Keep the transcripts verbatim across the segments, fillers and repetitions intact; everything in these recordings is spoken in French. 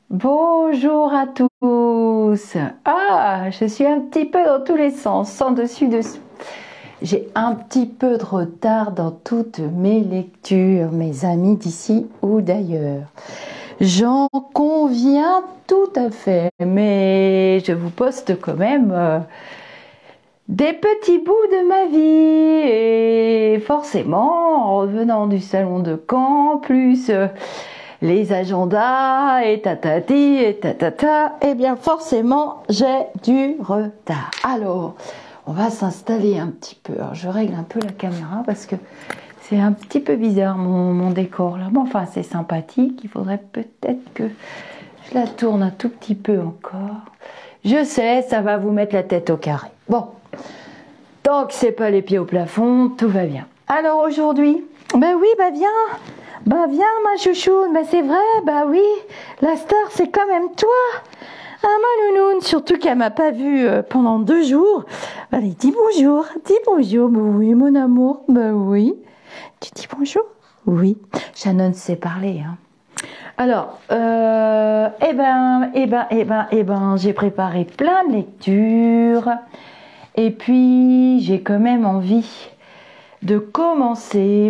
Bonjour à tous. Ah, je suis un petit peu dans tous les sens, sans dessus dessous. J'ai un petit peu de retard dans toutes mes lectures, mes amis d'ici ou d'ailleurs. J'en conviens tout à fait, mais je vous poste quand même euh, des petits bouts de ma vie. Et forcément, en revenant du salon de camp, plus... Euh, les agendas et tatati et tatata, et bien forcément j'ai du retard. Alors, on va s'installer un petit peu. Alors, je règle un peu la caméra parce que c'est un petit peu bizarre mon, mon décor là. Bon, enfin, c'est sympathique. Il faudrait peut-être que je la tourne un tout petit peu encore. Je sais, ça va vous mettre la tête au carré. Bon, tant que c'est pas les pieds au plafond, tout va bien. Alors aujourd'hui, ben oui, bah viens. Bah viens ma chouchoune, bah c'est vrai, bah oui, la star c'est quand même toi. Ah ma nounoune, surtout qu'elle m'a pas vue euh, pendant deux jours. Allez, dis bonjour, dis bonjour, bah oui mon amour, bah oui. Tu dis bonjour? Oui, Shannon sait parler, hein. Alors, euh, eh ben, eh ben, eh ben, eh ben, j'ai préparé plein de lectures. Et puis, j'ai quand même envie de commencer...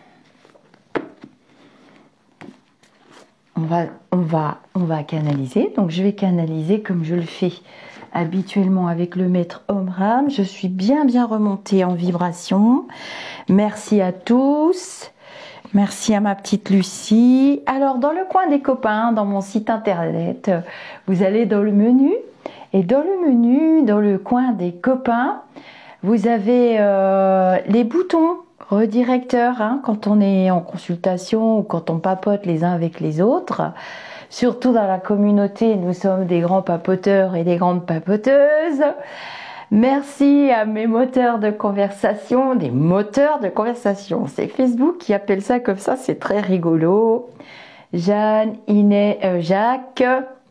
On va, on, va, on va canaliser, donc je vais canaliser comme je le fais habituellement avec le maître Omram. Je suis bien bien remontée en vibration. Merci à tous, merci à ma petite Lucie. Alors dans le coin des copains, dans mon site internet, vous allez dans le menu, et dans le menu, dans le coin des copains, vous avez euh, les boutons redirecteur, hein, quand on est en consultation ou quand on papote les uns avec les autres. Surtout dans la communauté, nous sommes des grands papoteurs et des grandes papoteuses. Merci à mes moteurs de conversation, des moteurs de conversation. C'est Facebook qui appelle ça comme ça, c'est très rigolo. Jeanne, Inès, euh, Jacques,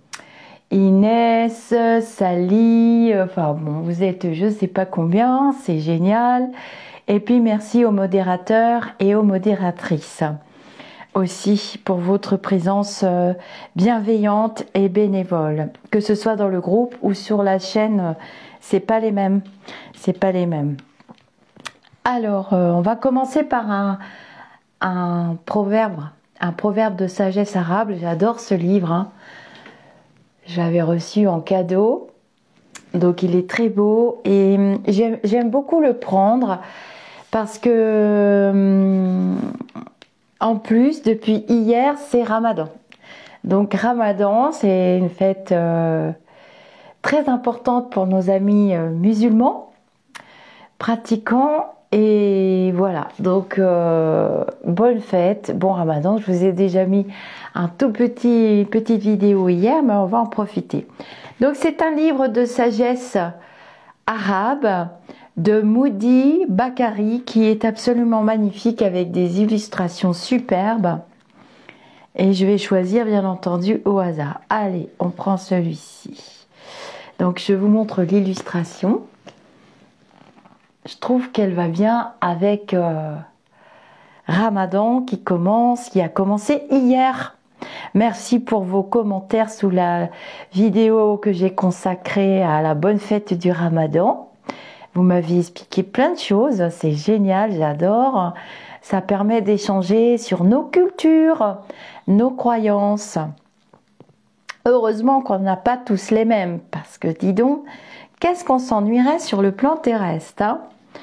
Inès, Sally, enfin bon, vous êtes je sais pas combien, c'est génial. Et puis merci aux modérateurs et aux modératrices aussi pour votre présence bienveillante et bénévole. Que ce soit dans le groupe ou sur la chaîne, c'est pas les mêmes. C'est pas les mêmes. Alors, euh, on va commencer par un, un proverbe, un proverbe de sagesse arabe. J'adore ce livre, hein. Je l'avais reçu en cadeau. Donc il est très beau et j'aime beaucoup le prendre. Parce que, en plus, depuis hier, c'est Ramadan. Donc, Ramadan, c'est une fête euh, très importante pour nos amis euh, musulmans, pratiquants. Et voilà, donc, euh, bonne fête, bon Ramadan. Je vous ai déjà mis un tout petit, petite vidéo hier, mais on va en profiter. Donc, c'est un livre de sagesse arabe de Moudi Bakari qui est absolument magnifique avec des illustrations superbes. Et je vais choisir bien entendu au hasard. Allez, on prend celui-ci. Donc je vous montre l'illustration. Je trouve qu'elle va bien avec euh, Ramadan qui commence, qui a commencé hier. Merci pour vos commentaires sous la vidéo que j'ai consacrée à la bonne fête du Ramadan. Vous m'aviez expliqué plein de choses, c'est génial, j'adore. Ça permet d'échanger sur nos cultures, nos croyances. Heureusement qu'on n'a pas tous les mêmes, parce que dis donc, qu'est-ce qu'on s'ennuierait sur le plan terrestre, hein?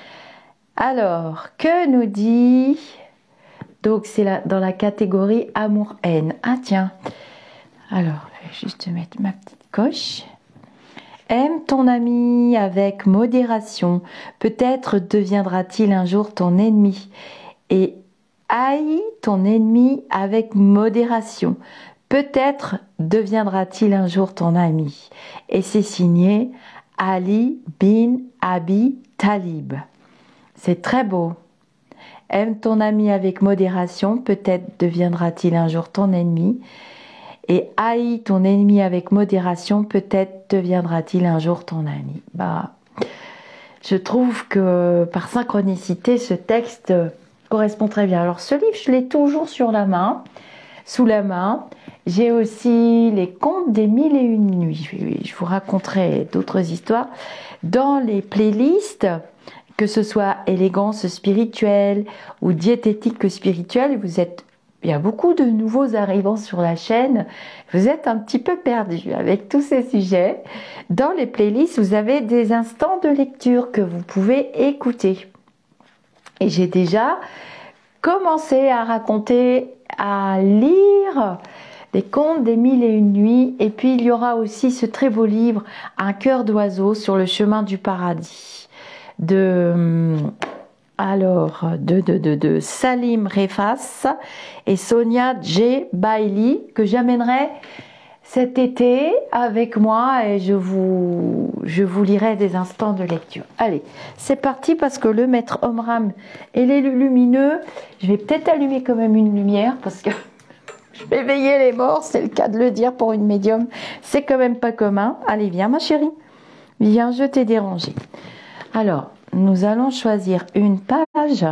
Alors, que nous dit... Donc c'est dans la catégorie amour-haine. Ah tiens, alors je vais juste mettre ma petite coche. Aime ton ami avec modération, peut-être deviendra-t-il un jour ton ennemi. Et haïs ton ennemi avec modération, peut-être deviendra-t-il un jour ton ami. Et c'est signé Ali bin Abi Talib. C'est très beau. Aime ton ami avec modération, peut-être deviendra-t-il un jour ton ennemi. Et haïs ton ennemi avec modération, peut-être deviendra-t-il un jour ton ami. Bah, je trouve que par synchronicité, ce texte correspond très bien. Alors ce livre, je l'ai toujours sur la main, sous la main, J'ai aussi les contes des mille et une nuits. Je vous raconterai d'autres histoires dans les playlists, que ce soit élégance spirituelle ou diététique spirituelle. Vous êtes, il y a beaucoup de nouveaux arrivants sur la chaîne. Vous êtes un petit peu perdus avec tous ces sujets. Dans les playlists, vous avez des instants de lecture que vous pouvez écouter. Et j'ai déjà commencé à raconter, à lire les contes des mille et une nuits. Et puis il y aura aussi ce très beau livre, Un cœur d'oiseau sur le chemin du paradis, de, alors, de, de, de, de Salim Refas et Sonia J. Bailey, que j'amènerai cet été avec moi et je vous, je vous lirai des instants de lecture. Allez, c'est parti parce que le maître Omram et les lumineux, je vais peut-être allumer quand même une lumière parce que je vais éveiller les morts, c'est le cas de le dire pour une médium, c'est quand même pas commun. Allez, viens ma chérie, viens, je t'ai dérangé. Alors, nous allons choisir une page.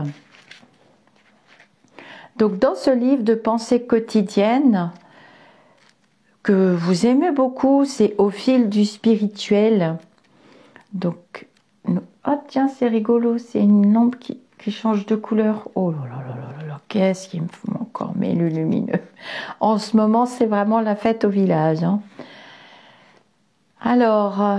Donc, dans ce livre de pensée quotidienne, que vous aimez beaucoup, c'est Au fil du spirituel. Donc, oh tiens, c'est rigolo, c'est une lampe qui, qui change de couleur. Oh là là là là là, qu'est-ce qui me fout encore mais le lumineux. En ce moment, c'est vraiment la fête au village. Hein. Alors, euh,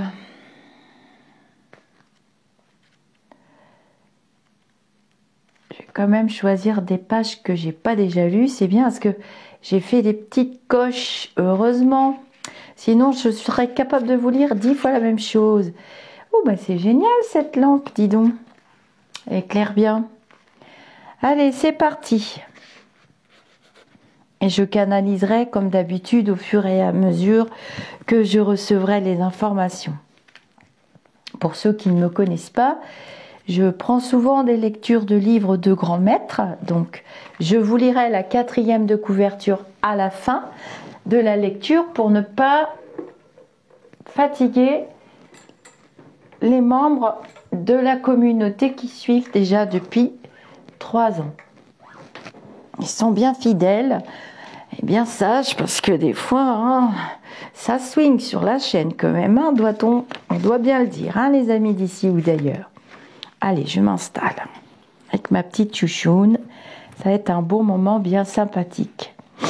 je vais quand même choisir des pages que j'ai pas déjà lues. C'est bien parce que j'ai fait des petites coches, heureusement. Sinon, je serais capable de vous lire dix fois la même chose. Oh, bah c'est génial cette lampe, dis donc. Elle éclaire bien. Allez, c'est parti. Et je canaliserai, comme d'habitude, au fur et à mesure que je recevrai les informations. Pour ceux qui ne me connaissent pas, je prends souvent des lectures de livres de grands maîtres, donc je vous lirai la quatrième de couverture à la fin de la lecture pour ne pas fatiguer les membres de la communauté qui suivent déjà depuis trois ans. Ils sont bien fidèles et bien sages parce que des fois, hein, ça swing sur la chaîne quand même, hein, doit-on, on doit bien le dire, hein, les amis d'ici ou d'ailleurs. Allez, je m'installe avec ma petite chouchoune. Ça va être un beau moment bien sympathique.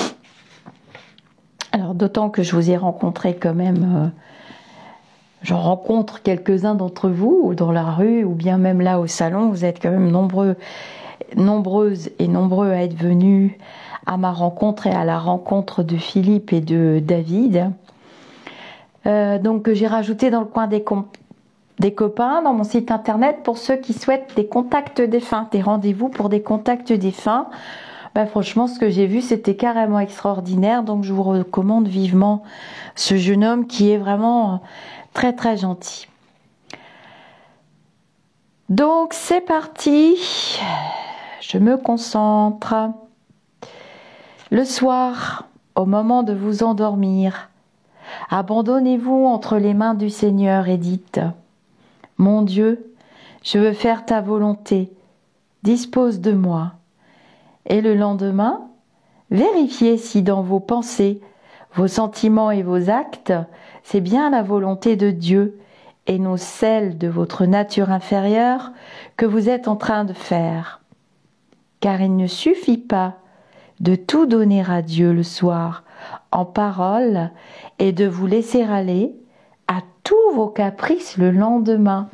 Alors, d'autant que je vous ai rencontré quand même, euh, j'en rencontre quelques-uns d'entre vous, ou dans la rue, ou bien même là au salon. Vous êtes quand même nombreux, nombreuses et nombreux à être venus à ma rencontre et à la rencontre de Philippe et de David. Euh, donc, j'ai rajouté dans le coin des comptes des copains dans mon site internet pour ceux qui souhaitent des contacts défunts, des rendez-vous pour des contacts défunts. Ben, franchement, ce que j'ai vu, c'était carrément extraordinaire. Donc, je vous recommande vivement ce jeune homme qui est vraiment très, très gentil. Donc, c'est parti. Je me concentre. Le soir, au moment de vous endormir, abandonnez-vous entre les mains du Seigneur et dites: Mon Dieu, je veux faire ta volonté, dispose de moi. Et le lendemain, vérifiez si dans vos pensées, vos sentiments et vos actes, c'est bien la volonté de Dieu et non celle de votre nature inférieure que vous êtes en train de faire. Car il ne suffit pas de tout donner à Dieu le soir en parole et de vous laisser aller à tous vos caprices le lendemain.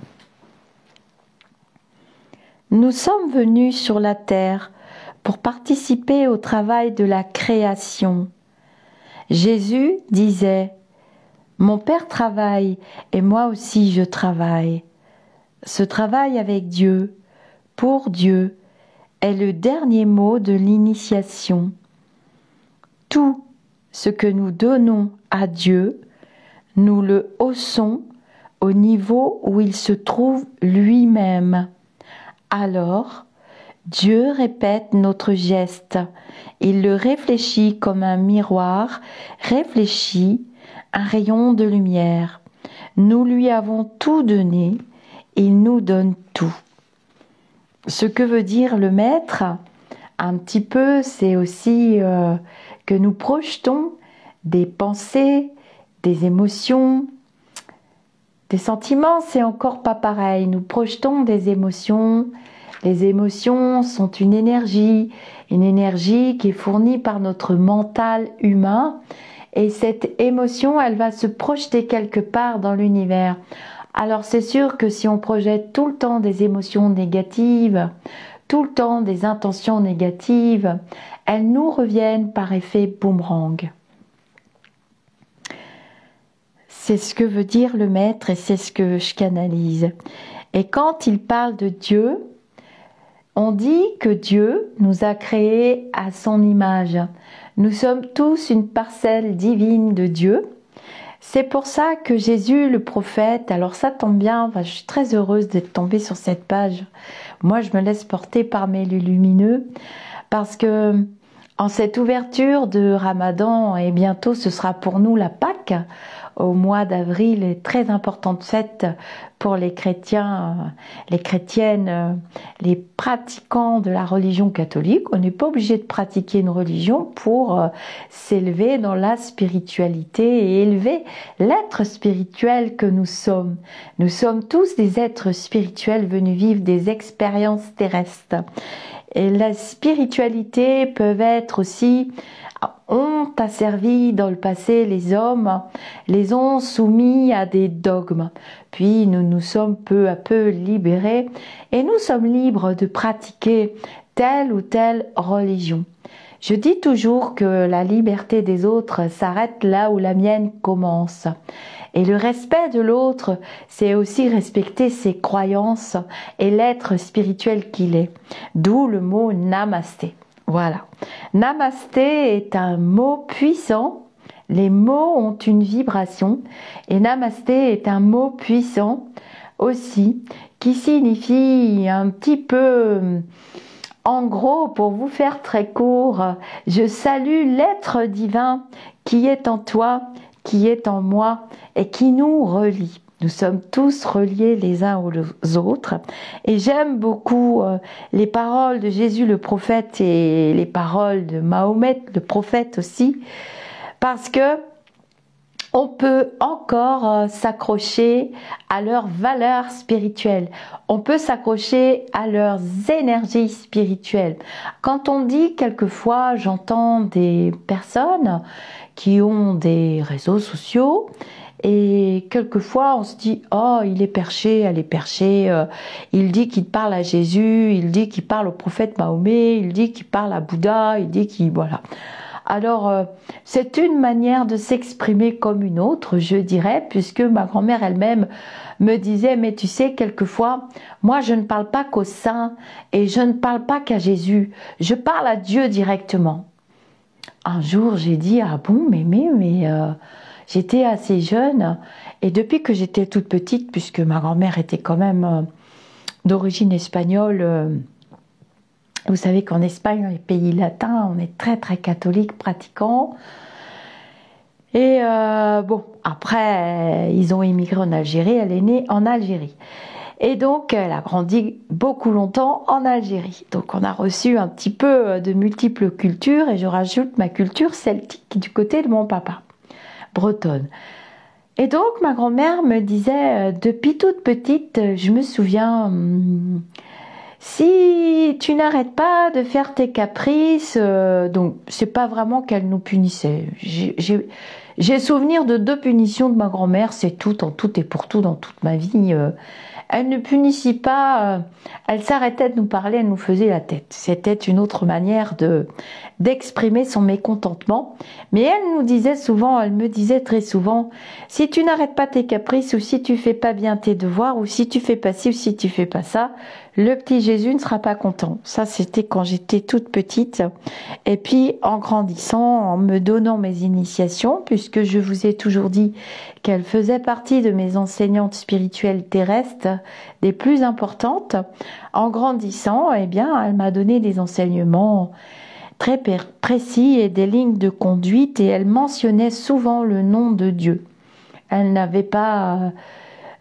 Nous sommes venus sur la terre pour participer au travail de la création. Jésus disait: Mon Père travaille et moi aussi je travaille. Ce travail avec Dieu, pour Dieu, est le dernier mot de l'initiation. Tout ce que nous donnons à Dieu, nous le haussons au niveau où il se trouve lui-même. Alors, Dieu répète notre geste. Il le réfléchit comme un miroir, réfléchit un rayon de lumière. Nous lui avons tout donné, il nous donne tout. Ce que veut dire le maître, un petit peu, c'est aussi euh, que nous projetons des pensées, des émotions, des sentiments, c'est encore pas pareil. Nous projetons des émotions. Les émotions sont une énergie, une énergie qui est fournie par notre mental humain. Et cette émotion, elle va se projeter quelque part dans l'univers. Alors c'est sûr que si on projette tout le temps des émotions négatives, tout le temps des intentions négatives, elles nous reviennent par effet boomerang. C'est ce que veut dire le maître et c'est ce que je canalise. Et quand il parle de Dieu, on dit que Dieu nous a créés à son image. Nous sommes tous une parcelle divine de Dieu. C'est pour ça que Jésus, le prophète, alors ça tombe bien, enfin, je suis très heureuse d'être tombée sur cette page. Moi, je me laisse porter par mes lumineux parce que en cette ouverture de Ramadan, et bientôt ce sera pour nous la Pâque, au mois d'avril est très importante fête pour les chrétiens, les chrétiennes, les pratiquants de la religion catholique. On n'est pas obligé de pratiquer une religion pour s'élever dans la spiritualité et élever l'être spirituel que nous sommes. Nous sommes tous des êtres spirituels venus vivre des expériences terrestres. Et la spiritualité peut être aussi, ont asservi dans le passé les hommes, les ont soumis à des dogmes. Puis nous nous sommes peu à peu libérés et nous sommes libres de pratiquer telle ou telle religion. Je dis toujours que la liberté des autres s'arrête là où la mienne commence. Et le respect de l'autre, c'est aussi respecter ses croyances et l'être spirituel qu'il est. D'où le mot namasté. Voilà. Namasté est un mot puissant. Les mots ont une vibration. Et namasté est un mot puissant aussi, qui signifie un petit peu... En gros, pour vous faire très court, je salue l'être divin qui est en toi, qui est en moi et qui nous relie. Nous sommes tous reliés les uns aux autres. Et j'aime beaucoup euh, les paroles de Jésus le prophète et les paroles de Mahomet le prophète aussi, parce que on peut encore euh, s'accrocher à leurs valeurs spirituelles. On peut s'accrocher à leurs énergies spirituelles. Quand on dit quelquefois, j'entends des personnes qui ont des réseaux sociaux et quelquefois on se dit « Oh, il est perché, elle est perchée, euh, il dit qu'il parle à Jésus, il dit qu'il parle au prophète Mahomet, il dit qu'il parle à Bouddha, il dit qu'il... voilà ». Alors, euh, c'est une manière de s'exprimer comme une autre, je dirais, puisque ma grand-mère elle-même me disait, mais tu sais, quelquefois, moi je ne parle pas qu'aux saints et je ne parle pas qu'à Jésus, je parle à Dieu directement. Un jour, j'ai dit, ah bon, mais, mais, mais, euh, j'étais assez jeune et depuis que j'étais toute petite, puisque ma grand-mère était quand même euh, d'origine espagnole, euh, vous savez qu'en Espagne, dans les pays latins, on est très très catholique, pratiquant. Et euh, bon, après, ils ont immigré en Algérie, elle est née en Algérie. Et donc, elle a grandi beaucoup longtemps en Algérie. Donc, on a reçu un petit peu de multiples cultures, et je rajoute ma culture celtique du côté de mon papa, bretonne. Et donc, ma grand-mère me disait, depuis toute petite, je me souviens... Hum, si tu n'arrêtes pas de faire tes caprices, euh, donc c'est pas vraiment qu'elle nous punissait. J'ai souvenir de deux punitions de ma grand-mère, c'est tout, en tout et pour tout dans toute ma vie. Euh, elle ne punissait pas, euh, elle s'arrêtait de nous parler, elle nous faisait la tête. C'était une autre manière de d'exprimer son mécontentement. Mais elle nous disait souvent, elle me disait très souvent, si tu n'arrêtes pas tes caprices, ou si tu fais pas bien tes devoirs, ou si tu fais pas ci, ou si tu fais pas ça, le petit Jésus ne sera pas content. Ça, c'était quand j'étais toute petite. Et puis, en grandissant, en me donnant mes initiations, puisque je vous ai toujours dit qu'elle faisait partie de mes enseignantes spirituelles terrestres, des plus importantes, en grandissant, eh bien, elle m'a donné des enseignements très précis et des lignes de conduite, et elle mentionnait souvent le nom de Dieu. Elle n'avait pas...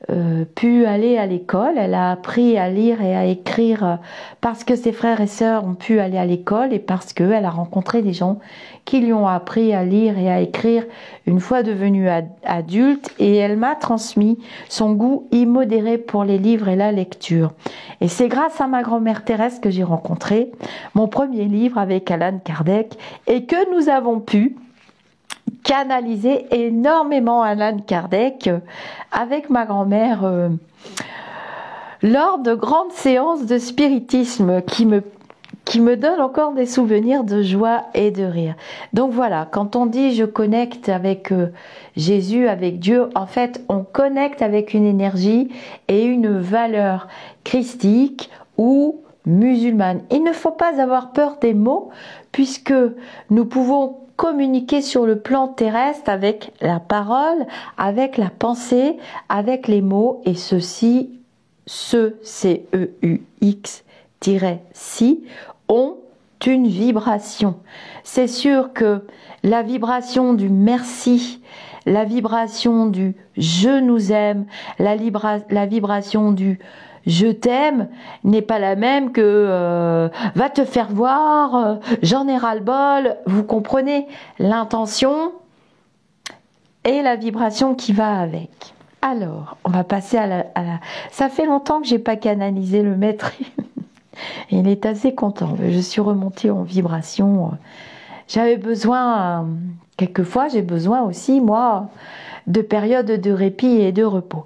euh, pu aller à l'école. Elle a appris à lire et à écrire parce que ses frères et sœurs ont pu aller à l'école et parce qu'elle a rencontré des gens qui lui ont appris à lire et à écrire une fois devenue ad adulte, et elle m'a transmis son goût immodéré pour les livres et la lecture. Et c'est grâce à ma grand-mère Thérèse que j'ai rencontré mon premier livre avec Allan Kardec et que nous avons pu canaliser énormément Allan Kardec avec ma grand-mère euh, lors de grandes séances de spiritisme qui me qui me donne encore des souvenirs de joie et de rire. Donc voilà, quand on dit je connecte avec euh, Jésus, avec Dieu, en fait on connecte avec une énergie et une valeur christique ou musulmane. Il ne faut pas avoir peur des mots puisque nous pouvons communiquer sur le plan terrestre avec la parole, avec la pensée, avec les mots, et ceci, ce C E U X si ont une vibration. C'est sûr que la vibration du merci, la vibration du je nous aime, la, libra, la vibration du je t'aime n'est pas la même que euh, va te faire voir, euh, j'en ai ras-le-bol. Vous comprenez l'intention et la vibration qui va avec. Alors, on va passer à la... À la... Ça fait longtemps que j'ai pas canalisé le maître. Il est assez content. Je suis remontée en vibration. J'avais besoin, quelquefois j'ai besoin aussi, moi, de périodes de répit et de repos.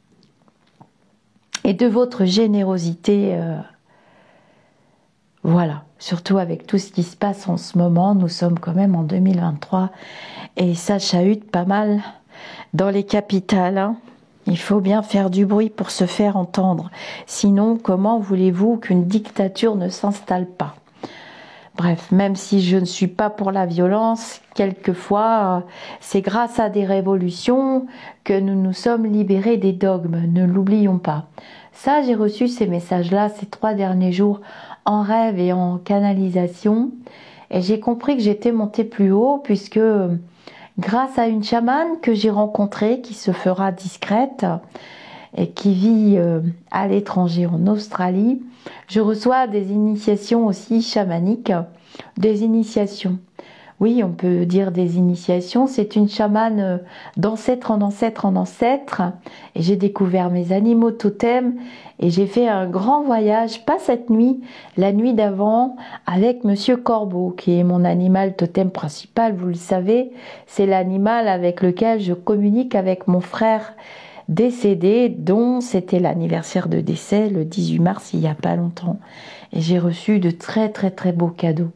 Et de votre générosité. Euh, voilà, surtout avec tout ce qui se passe en ce moment. Nous sommes quand même en deux mille vingt-trois et ça chahute pas mal dans les capitales, hein. Il faut bien faire du bruit pour se faire entendre. Sinon, comment voulez-vous qu'une dictature ne s'installe pas? Bref, même si je ne suis pas pour la violence, quelquefois, c'est grâce à des révolutions que nous nous sommes libérés des dogmes. Ne l'oublions pas. Ça, j'ai reçu ces messages-là ces trois derniers jours en rêve et en canalisation. Et j'ai compris que j'étais montée plus haut puisque... grâce à une chamane que j'ai rencontrée, qui se fera discrète et qui vit euh, à l'étranger en Australie, je reçois des initiations aussi chamaniques, des initiations. Oui, on peut dire des initiations. C'est une chamane d'ancêtre en ancêtre en ancêtre. Et j'ai découvert mes animaux totems et j'ai fait un grand voyage, pas cette nuit, la nuit d'avant, avec Monsieur Corbeau, qui est mon animal totem principal, vous le savez. C'est l'animal avec lequel je communique avec mon frère décédé, dont c'était l'anniversaire de décès, le dix-huit mars, il n'y a pas longtemps. Et j'ai reçu de très très très beaux cadeaux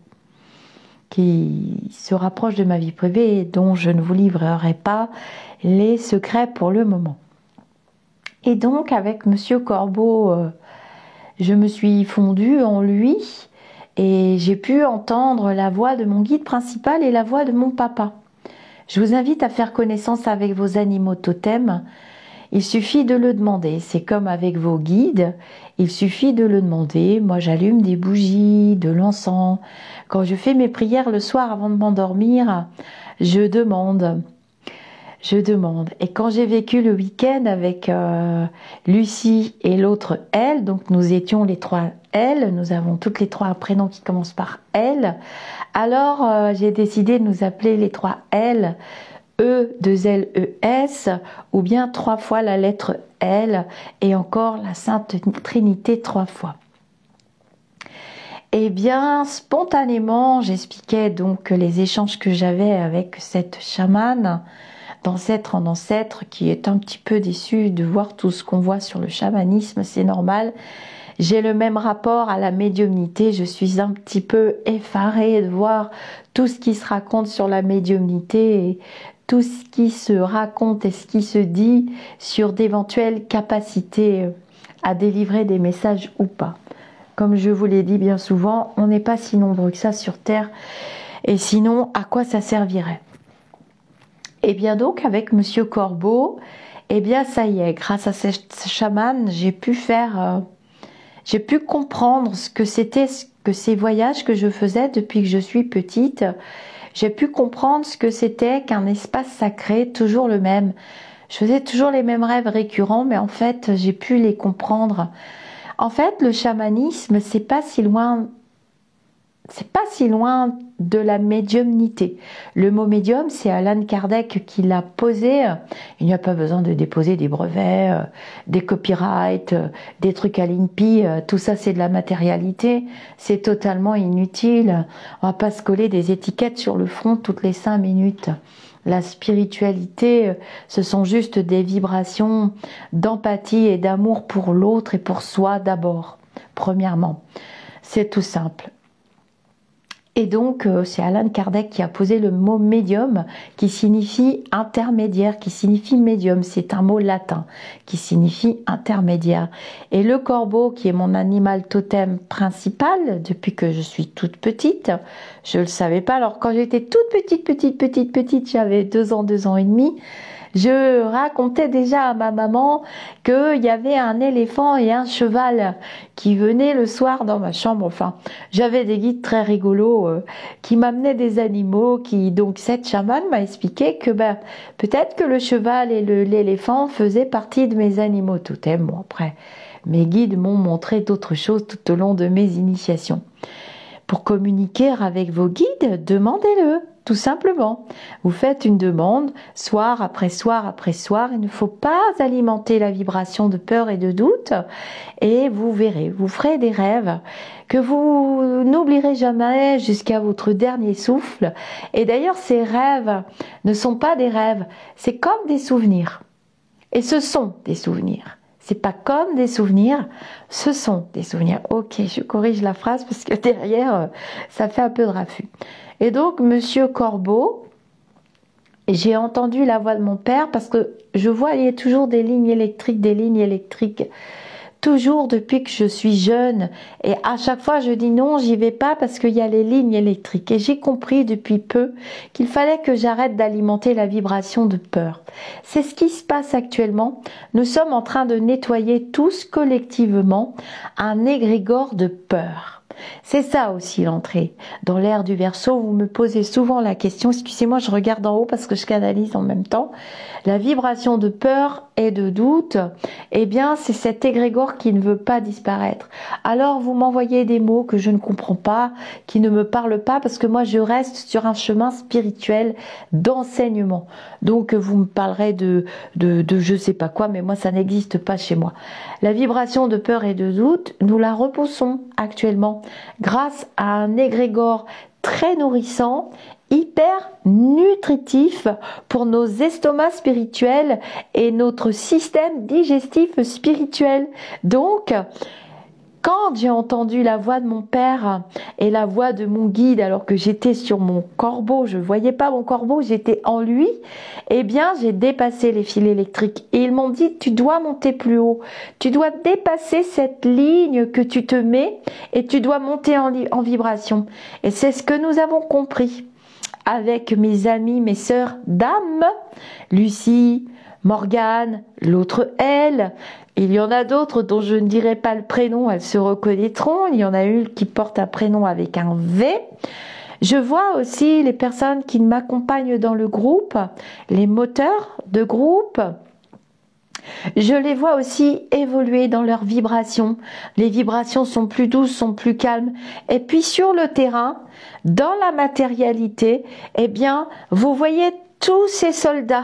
qui se rapprochent de ma vie privée et dont je ne vous livrerai pas les secrets pour le moment. Et donc avec Monsieur Corbeau, euh, je me suis fondue en lui et j'ai pu entendre la voix de mon guide principal et la voix de mon papa. Je vous invite à faire connaissance avec vos animaux totems. Il suffit de le demander. C'est comme avec vos guides. Il suffit de le demander. Moi, j'allume des bougies, de l'encens. Quand je fais mes prières le soir avant de m'endormir, je demande. Je demande. Et quand j'ai vécu le week-end avec euh, Lucie et l'autre elle, donc nous étions les trois elle, nous avons toutes les trois un prénom qui commence par elle, alors euh, j'ai décidé de nous appeler les trois elle, E, deux L, E, S, ou bien trois fois la lettre L, et encore la Sainte Trinité trois fois. Eh bien, spontanément, j'expliquais donc les échanges que j'avais avec cette chamane, d'ancêtre en ancêtre, qui est un petit peu déçue de voir tout ce qu'on voit sur le chamanisme, c'est normal. J'ai le même rapport à la médiumnité, je suis un petit peu effarée de voir tout ce qui se raconte sur la médiumnité et tout ce qui se raconte et ce qui se dit sur d'éventuelles capacités à délivrer des messages ou pas. Comme je vous l'ai dit bien souvent, on n'est pas si nombreux que ça sur Terre, et sinon, à quoi ça servirait? Et bien donc, avec Monsieur Corbeau, eh bien ça y est, grâce à cette chamane, j'ai pu faire... Euh, j'ai pu comprendre ce que c'était que ces voyages que je faisais depuis que je suis petite. J'ai pu comprendre ce que c'était qu'un espace sacré, toujours le même. Je faisais toujours les mêmes rêves récurrents, mais en fait, j'ai pu les comprendre. En fait, le chamanisme, c'est pas si loin, c'est pas si loin de la médiumnité. Le mot médium, c'est Allan Kardec qui l'a posé. Il n'y a pas besoin de déposer des brevets, euh, des copyrights, euh, des trucs à l'I N P I. Euh, tout ça, c'est de la matérialité. C'est totalement inutile. On va pas se coller des étiquettes sur le front toutes les cinq minutes. La spiritualité, ce sont juste des vibrations d'empathie et d'amour pour l'autre et pour soi d'abord, premièrement. C'est tout simple. Et donc, c'est Allan Kardec qui a posé le mot médium, qui signifie intermédiaire, qui signifie médium. C'est un mot latin qui signifie intermédiaire. Et le corbeau, qui est mon animal totem principal depuis que je suis toute petite, je le savais pas. Alors, quand j'étais toute petite, petite, petite, petite, j'avais deux ans, deux ans et demi, je racontais déjà à ma maman qu'il y avait un éléphant et un cheval qui venaient le soir dans ma chambre. Enfin, j'avais des guides très rigolos euh, qui m'amenaient des animaux. Qui donc cette chamane m'a expliqué que ben peut-être que le cheval et le, l'éléphant faisaient partie de mes animaux totems. Bon après, mes guides m'ont montré d'autres choses tout au long de mes initiations. Pour communiquer avec vos guides, demandez-le. Tout simplement, vous faites une demande, soir après soir après soir. Il ne faut pas alimenter la vibration de peur et de doute. Et vous verrez, vous ferez des rêves que vous n'oublierez jamais jusqu'à votre dernier souffle. Et d'ailleurs, ces rêves ne sont pas des rêves, c'est comme des souvenirs. Et ce sont des souvenirs. C'est pas comme des souvenirs, ce sont des souvenirs. Ok, je corrige la phrase parce que derrière, ça fait un peu de raffut. Et donc, Monsieur Corbeau, j'ai entendu la voix de mon père parce que je voyais toujours des lignes électriques, des lignes électriques, toujours depuis que je suis jeune. Et à chaque fois, je dis non, j'y vais pas parce qu'il y a les lignes électriques. Et j'ai compris depuis peu qu'il fallait que j'arrête d'alimenter la vibration de peur. C'est ce qui se passe actuellement. Nous sommes en train de nettoyer tous collectivement un égrégore de peur. C'est ça aussi l'entrée. Dans l'ère du Verseau, vous me posez souvent la question, excusez-moi, je regarde en haut parce que je canalise en même temps. La vibration de peur et de doute, eh bien, c'est cet égrégore qui ne veut pas disparaître. Alors, vous m'envoyez des mots que je ne comprends pas, qui ne me parlent pas, parce que moi, je reste sur un chemin spirituel d'enseignement. Donc, vous me parlerez de, de, de je sais pas quoi, mais moi, ça n'existe pas chez moi. La vibration de peur et de doute, nous la repoussons actuellement grâce à un égrégore très nourrissant, hyper nutritif pour nos estomacs spirituels et notre système digestif spirituel. Donc, quand j'ai entendu la voix de mon père et la voix de mon guide, alors que j'étais sur mon corbeau, je ne voyais pas mon corbeau, j'étais en lui, eh bien, j'ai dépassé les fils électriques. Et ils m'ont dit, tu dois monter plus haut. Tu dois dépasser cette ligne que tu te mets et tu dois monter en, en vibration. Et c'est ce que nous avons compris avec mes amis, mes sœurs d'âme, Lucie, Morgane, l'autre elle. Il y en a d'autres dont je ne dirai pas le prénom, elles se reconnaîtront. Il y en a une qui porte un prénom avec un V. Je vois aussi les personnes qui m'accompagnent dans le groupe, les moteurs de groupe. Je les vois aussi évoluer dans leurs vibrations. Les vibrations sont plus douces, sont plus calmes. Et puis sur le terrain, dans la matérialité, eh bien, vous voyez tous ces soldats.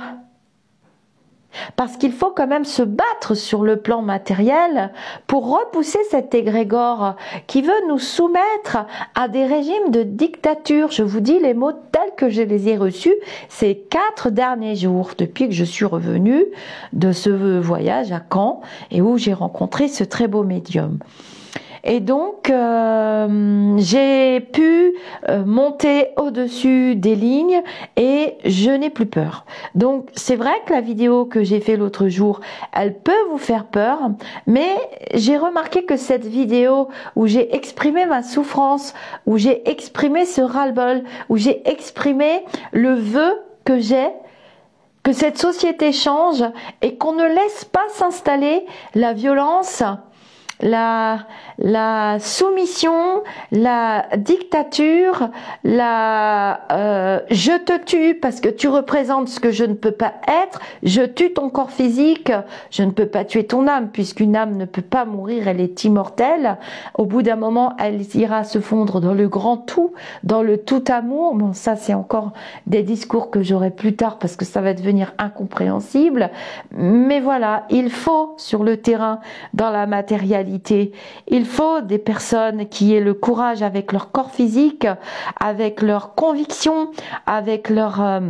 Parce qu'il faut quand même se battre sur le plan matériel pour repousser cet égrégore qui veut nous soumettre à des régimes de dictature. Je vous dis les mots tels que je les ai reçus ces quatre derniers jours, depuis que je suis revenue de ce voyage à Caen et où j'ai rencontré ce très beau médium. Et donc, euh, j'ai pu euh, monter au-dessus des lignes et je n'ai plus peur. Donc, c'est vrai que la vidéo que j'ai fait l'autre jour, elle peut vous faire peur, mais j'ai remarqué que cette vidéo où j'ai exprimé ma souffrance, où j'ai exprimé ce ras-le-bol, où j'ai exprimé le vœu que j'ai, que cette société change et qu'on ne laisse pas s'installer la violence, la, la soumission, la dictature, la euh, je te tue parce que tu représentes ce que je ne peux pas être, je tue ton corps physique, je ne peux pas tuer ton âme puisqu'une âme ne peut pas mourir, elle est immortelle. Au bout d'un moment, elle ira se fondre dans le grand tout, dans le tout amour. Bon, ça c'est encore des discours que j'aurai plus tard parce que ça va devenir incompréhensible. Mais voilà, il faut sur le terrain, dans la matérialité, il faut des personnes qui aient le courage avec leur corps physique, avec leurs convictions, avec leur euh,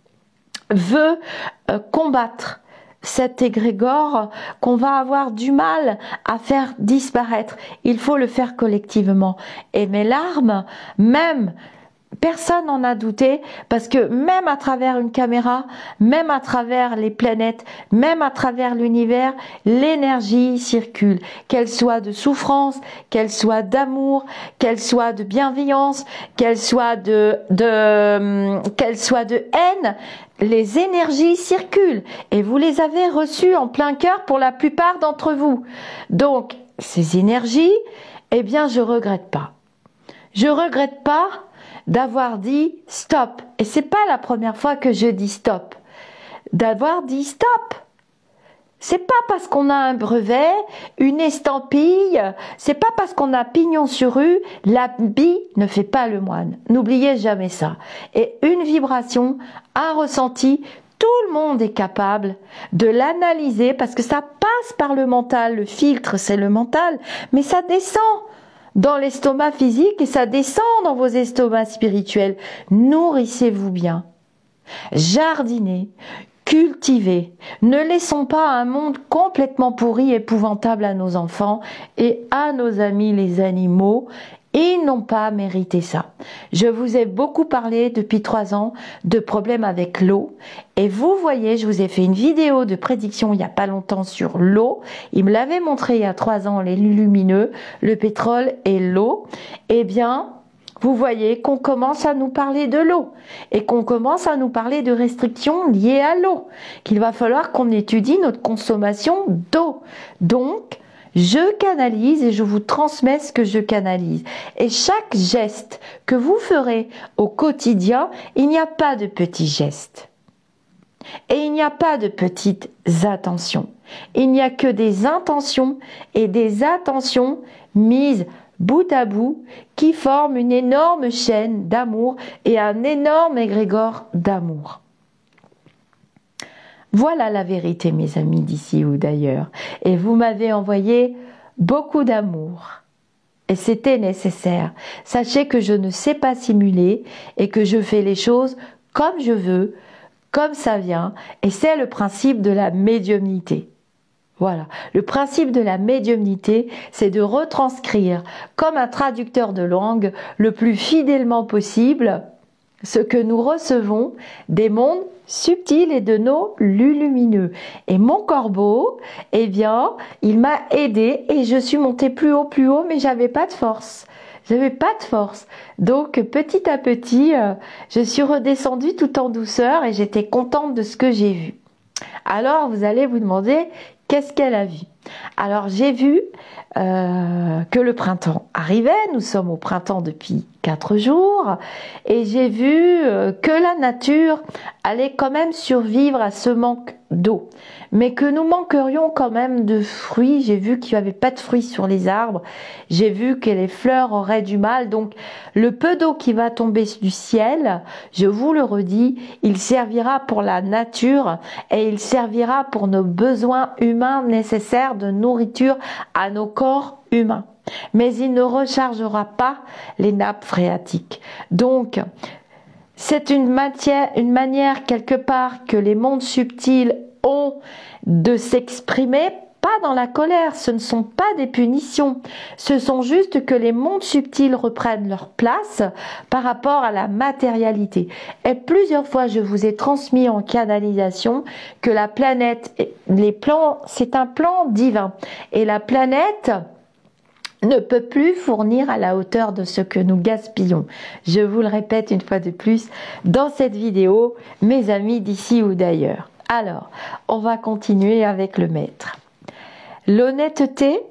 vœu euh, combattre cet égrégore qu'on va avoir du mal à faire disparaître. Il faut le faire collectivement. Et mes larmes, même, personne n'en a douté, parce que même à travers une caméra, même à travers les planètes, même à travers l'univers, l'énergie circule, qu'elle soit de souffrance, qu'elle soit d'amour, qu'elle soit de bienveillance, qu'elle soit de, de, qu'elle soit de haine. Les énergies circulent et vous les avez reçues en plein cœur pour la plupart d'entre vous. Donc, ces énergies, eh bien, je regrette pas. Je regrette pas d'avoir dit stop. Et c'est pas la première fois que je dis stop. D'avoir dit stop. C'est pas parce qu'on a un brevet, une estampille, c'est pas parce qu'on a pignon sur rue, l'habit ne fait pas le moine. N'oubliez jamais ça. Et une vibration, un ressenti, tout le monde est capable de l'analyser parce que ça passe par le mental. Le filtre, c'est le mental, mais ça descend dans l'estomac physique et ça descend dans vos estomacs spirituels. Nourrissez-vous bien. Jardinez. Cultivez. Ne laissons pas un monde complètement pourri, épouvantable à nos enfants et à nos amis les animaux. Ils n'ont pas mérité ça. Je vous ai beaucoup parlé depuis trois ans de problèmes avec l'eau. Et vous voyez, je vous ai fait une vidéo de prédiction il n'y a pas longtemps sur l'eau. Il me l'avait montré il y a trois ans, les lumineux, le pétrole et l'eau. Eh bien, vous voyez qu'on commence à nous parler de l'eau et qu'on commence à nous parler de restrictions liées à l'eau, qu'il va falloir qu'on étudie notre consommation d'eau. Donc, je canalise et je vous transmets ce que je canalise. Et chaque geste que vous ferez au quotidien, il n'y a pas de petits gestes. Et il n'y a pas de petites attentions. Il n'y a que des intentions et des attentions mises bout à bout, qui forment une énorme chaîne d'amour et un énorme égrégore d'amour. Voilà la vérité, mes amis d'ici ou d'ailleurs. Et vous m'avez envoyé beaucoup d'amour. Et c'était nécessaire. Sachez que je ne sais pas simuler et que je fais les choses comme je veux, comme ça vient. Et c'est le principe de la médiumnité. Voilà. Le principe de la médiumnité, c'est de retranscrire comme un traducteur de langue le plus fidèlement possible ce que nous recevons des mondes subtils et de nos lumineux. Et mon corbeau, eh bien, il m'a aidé et je suis montée plus haut, plus haut, mais j'avais pas de force. J'avais pas de force. Donc, petit à petit, euh, je suis redescendue tout en douceur et j'étais contente de ce que j'ai vu. Alors, vous allez vous demander, qu'est-ce qu'elle a vu? Alors, j'ai vu euh, que le printemps arrivait. Nous sommes au printemps depuis quatre jours. Et j'ai vu euh, que la nature allait quand même survivre à ce manque d'eau. Mais que nous manquerions quand même de fruits. J'ai vu qu'il n'y avait pas de fruits sur les arbres. J'ai vu que les fleurs auraient du mal. Donc, le peu d'eau qui va tomber du ciel, je vous le redis, il servira pour la nature et il servira pour nos besoins humains nécessaires de nourriture à nos corps humains. Mais il ne rechargera pas les nappes phréatiques. Donc, c'est une matière, une manière quelque part que les mondes subtils ont de s'exprimer, pas dans la colère, ce ne sont pas des punitions, ce sont juste que les mondes subtils reprennent leur place par rapport à la matérialité. Et plusieurs fois je vous ai transmis en canalisation que la planète, les plans, c'est un plan divin et la planète ne peut plus fournir à la hauteur de ce que nous gaspillons. Je vous le répète une fois de plus dans cette vidéo, mes amis d'ici ou d'ailleurs. Alors, on va continuer avec le maître. L'honnêteté,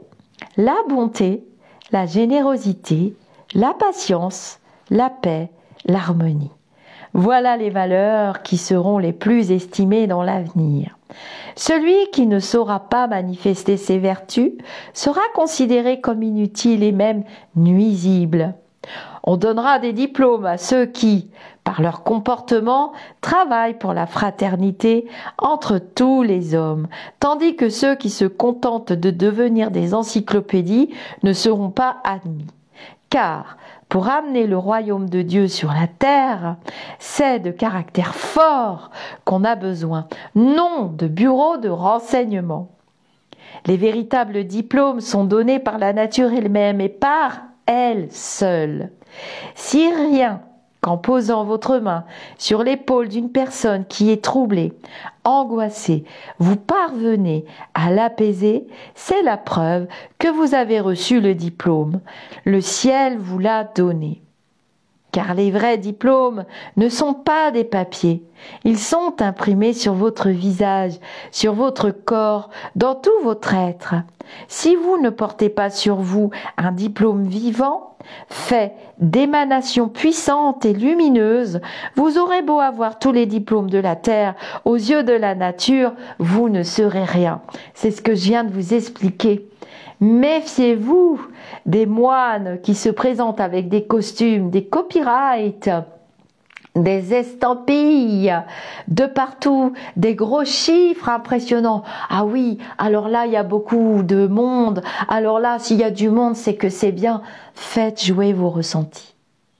la bonté, la générosité, la patience, la paix, l'harmonie. Voilà les valeurs qui seront les plus estimées dans l'avenir. Celui qui ne saura pas manifester ces vertus sera considéré comme inutile et même nuisible. On donnera des diplômes à ceux qui, par leur comportement, travaillent pour la fraternité entre tous les hommes, tandis que ceux qui se contentent de devenir des encyclopédies ne seront pas admis. Car, pour amener le royaume de Dieu sur la terre, c'est de caractère fort qu'on a besoin, non de bureaux de renseignement. Les véritables diplômes sont donnés par la nature elle-même et par elle seule. Si rien qu'en posant votre main sur l'épaule d'une personne qui est troublée, angoissée, vous parvenez à l'apaiser, c'est la preuve que vous avez reçu le diplôme. Le ciel vous l'a donné. Car les vrais diplômes ne sont pas des papiers. Ils sont imprimés sur votre visage, sur votre corps, dans tout votre être. Si vous ne portez pas sur vous un diplôme vivant, fait d'émanations puissantes et lumineuses, vous aurez beau avoir tous les diplômes de la terre, aux yeux de la nature, vous ne serez rien. C'est ce que je viens de vous expliquer. Méfiez-vous des moines qui se présentent avec des costumes, des copyrights, des estampilles de partout, des gros chiffres impressionnants. Ah oui, alors là, il y a beaucoup de monde. Alors là, s'il y a du monde, c'est que c'est bien. Faites jouer vos ressentis.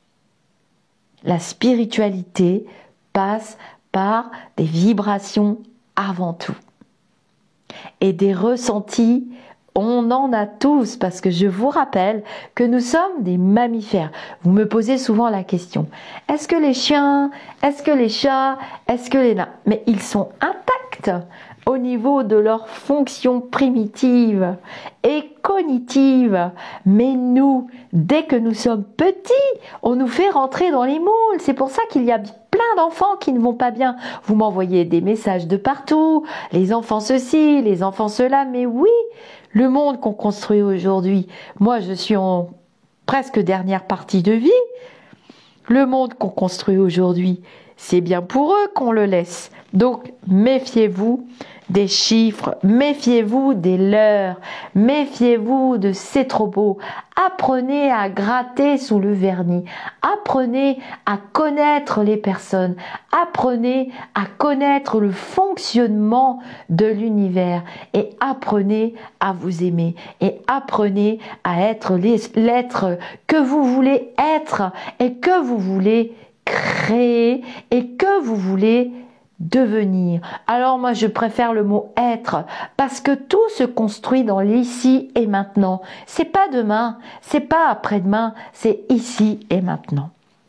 La spiritualité passe par des vibrations avant tout. Et des ressentis, on en a tous, parce que je vous rappelle que nous sommes des mammifères. Vous me posez souvent la question, est-ce que les chiens, est-ce que les chats, est-ce que les nains, mais ils sont intacts au niveau de leur fonction primitive et cognitive. Mais nous, dès que nous sommes petits, on nous fait rentrer dans les moules. C'est pour ça qu'il y a plein d'enfants qui ne vont pas bien. Vous m'envoyez des messages de partout, les enfants ceci, les enfants cela, mais oui, le monde qu'on construit aujourd'hui, moi je suis en presque dernière partie de vie, le monde qu'on construit aujourd'hui, c'est bien pour eux qu'on le laisse. Donc méfiez-vous des chiffres, méfiez-vous des leurs, méfiez-vous de c'est trop beau. Apprenez à gratter sous le vernis, apprenez à connaître les personnes, apprenez à connaître le fonctionnement de l'univers et apprenez à vous aimer et apprenez à être l'être que vous voulez être et que vous voulez créer et que vous voulez devenir. Alors moi je préfère le mot être parce que tout se construit dans l'ici et maintenant. C'est pas demain, c'est pas après-demain, c'est ici et maintenant.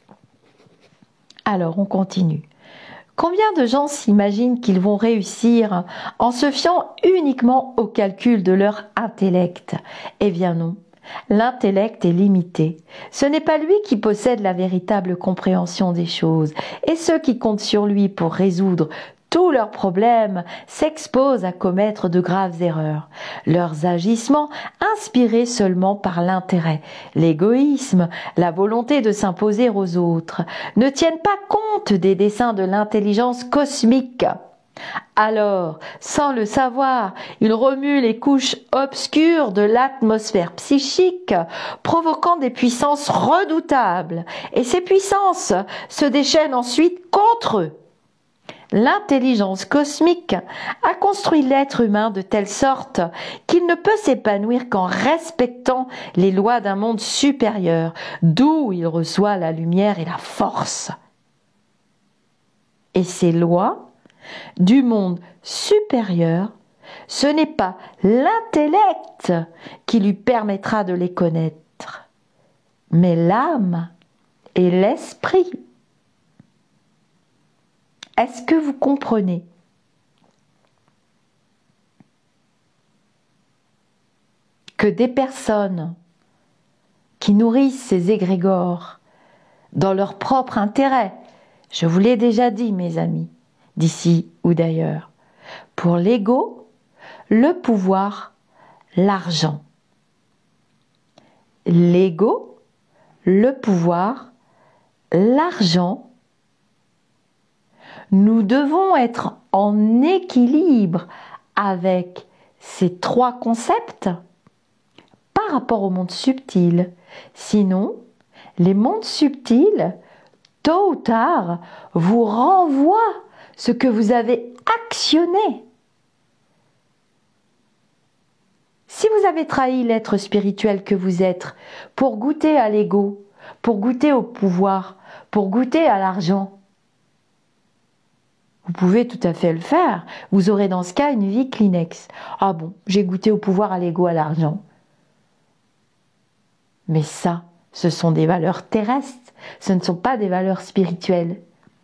Alors on continue. Combien de gens s'imaginent qu'ils vont réussir en se fiant uniquement au calcul de leur intellect? Eh bien non. L'intellect est limité. Ce n'est pas lui qui possède la véritable compréhension des choses. Et ceux qui comptent sur lui pour résoudre tous leurs problèmes s'exposent à commettre de graves erreurs. Leurs agissements, inspirés seulement par l'intérêt, l'égoïsme, la volonté de s'imposer aux autres, ne tiennent pas compte des desseins de l'intelligence cosmique. Alors, sans le savoir, il remue les couches obscures de l'atmosphère psychique, provoquant des puissances redoutables, et ces puissances se déchaînent ensuite contre eux. L'intelligence cosmique a construit l'être humain de telle sorte qu'il ne peut s'épanouir qu'en respectant les lois d'un monde supérieur, d'où il reçoit la lumière et la force. Et ces lois du monde supérieur, ce n'est pas l'intellect qui lui permettra de les connaître, mais l'âme et l'esprit. Est-ce que vous comprenez? Que des personnes qui nourrissent ces égrégores dans leur propre intérêt, je vous l'ai déjà dit mes amis, d'ici ou d'ailleurs, pour l'ego, le pouvoir, l'argent. l'ego, le pouvoir, l'argent. Nous devons être en équilibre avec ces trois concepts par rapport au monde subtil. Sinon, les mondes subtils, tôt ou tard, vous renvoient ce que vous avez actionné. Si vous avez trahi l'être spirituel que vous êtes pour goûter à l'ego, pour goûter au pouvoir, pour goûter à l'argent, vous pouvez tout à fait le faire. Vous aurez dans ce cas une vie Kleenex. Ah bon, j'ai goûté au pouvoir, à l'ego, à l'argent. Mais ça, ce sont des valeurs terrestres. Ce ne sont pas des valeurs spirituelles.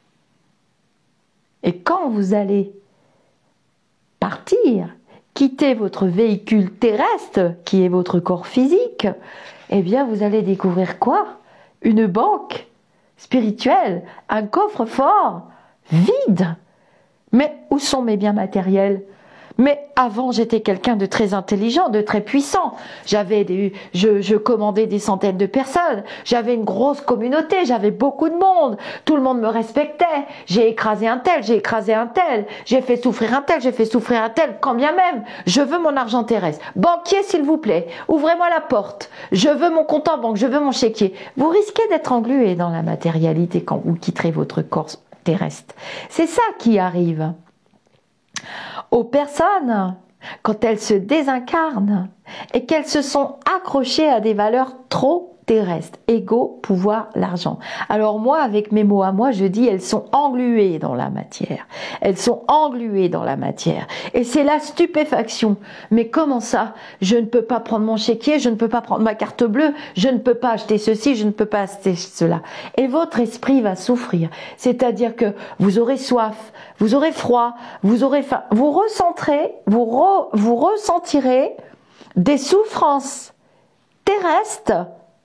Et quand vous allez partir, quitter votre véhicule terrestre, qui est votre corps physique, eh bien vous allez découvrir quoi? Une banque spirituelle, un coffre-fort vide. Mais où sont mes biens matériels? Mais avant, j'étais quelqu'un de très intelligent, de très puissant. J'avais des, je, je commandais des centaines de personnes. J'avais une grosse communauté. J'avais beaucoup de monde. Tout le monde me respectait. J'ai écrasé un tel, j'ai écrasé un tel. J'ai fait souffrir un tel, j'ai fait souffrir un tel. Quand bien même, je veux mon argent terrestre. Banquier, s'il vous plaît, ouvrez-moi la porte. Je veux mon compte en banque, je veux mon chéquier. Vous risquez d'être englué dans la matérialité quand vous quitterez votre corps terrestre. C'est ça qui arrive aux personnes quand elles se désincarnent et qu'elles se sont accrochées à des valeurs trop terrestres, ego, pouvoir, l'argent. Alors moi, avec mes mots à moi, je dis elles sont engluées dans la matière. Elles sont engluées dans la matière. Et c'est la stupéfaction. Mais comment ça? Je ne peux pas prendre mon chéquier, je ne peux pas prendre ma carte bleue, je ne peux pas acheter ceci, je ne peux pas acheter cela. Et votre esprit va souffrir. C'est-à-dire que vous aurez soif, vous aurez froid, vous aurez faim. Vous ressentirez, vous, re, vous ressentirez des souffrances terrestres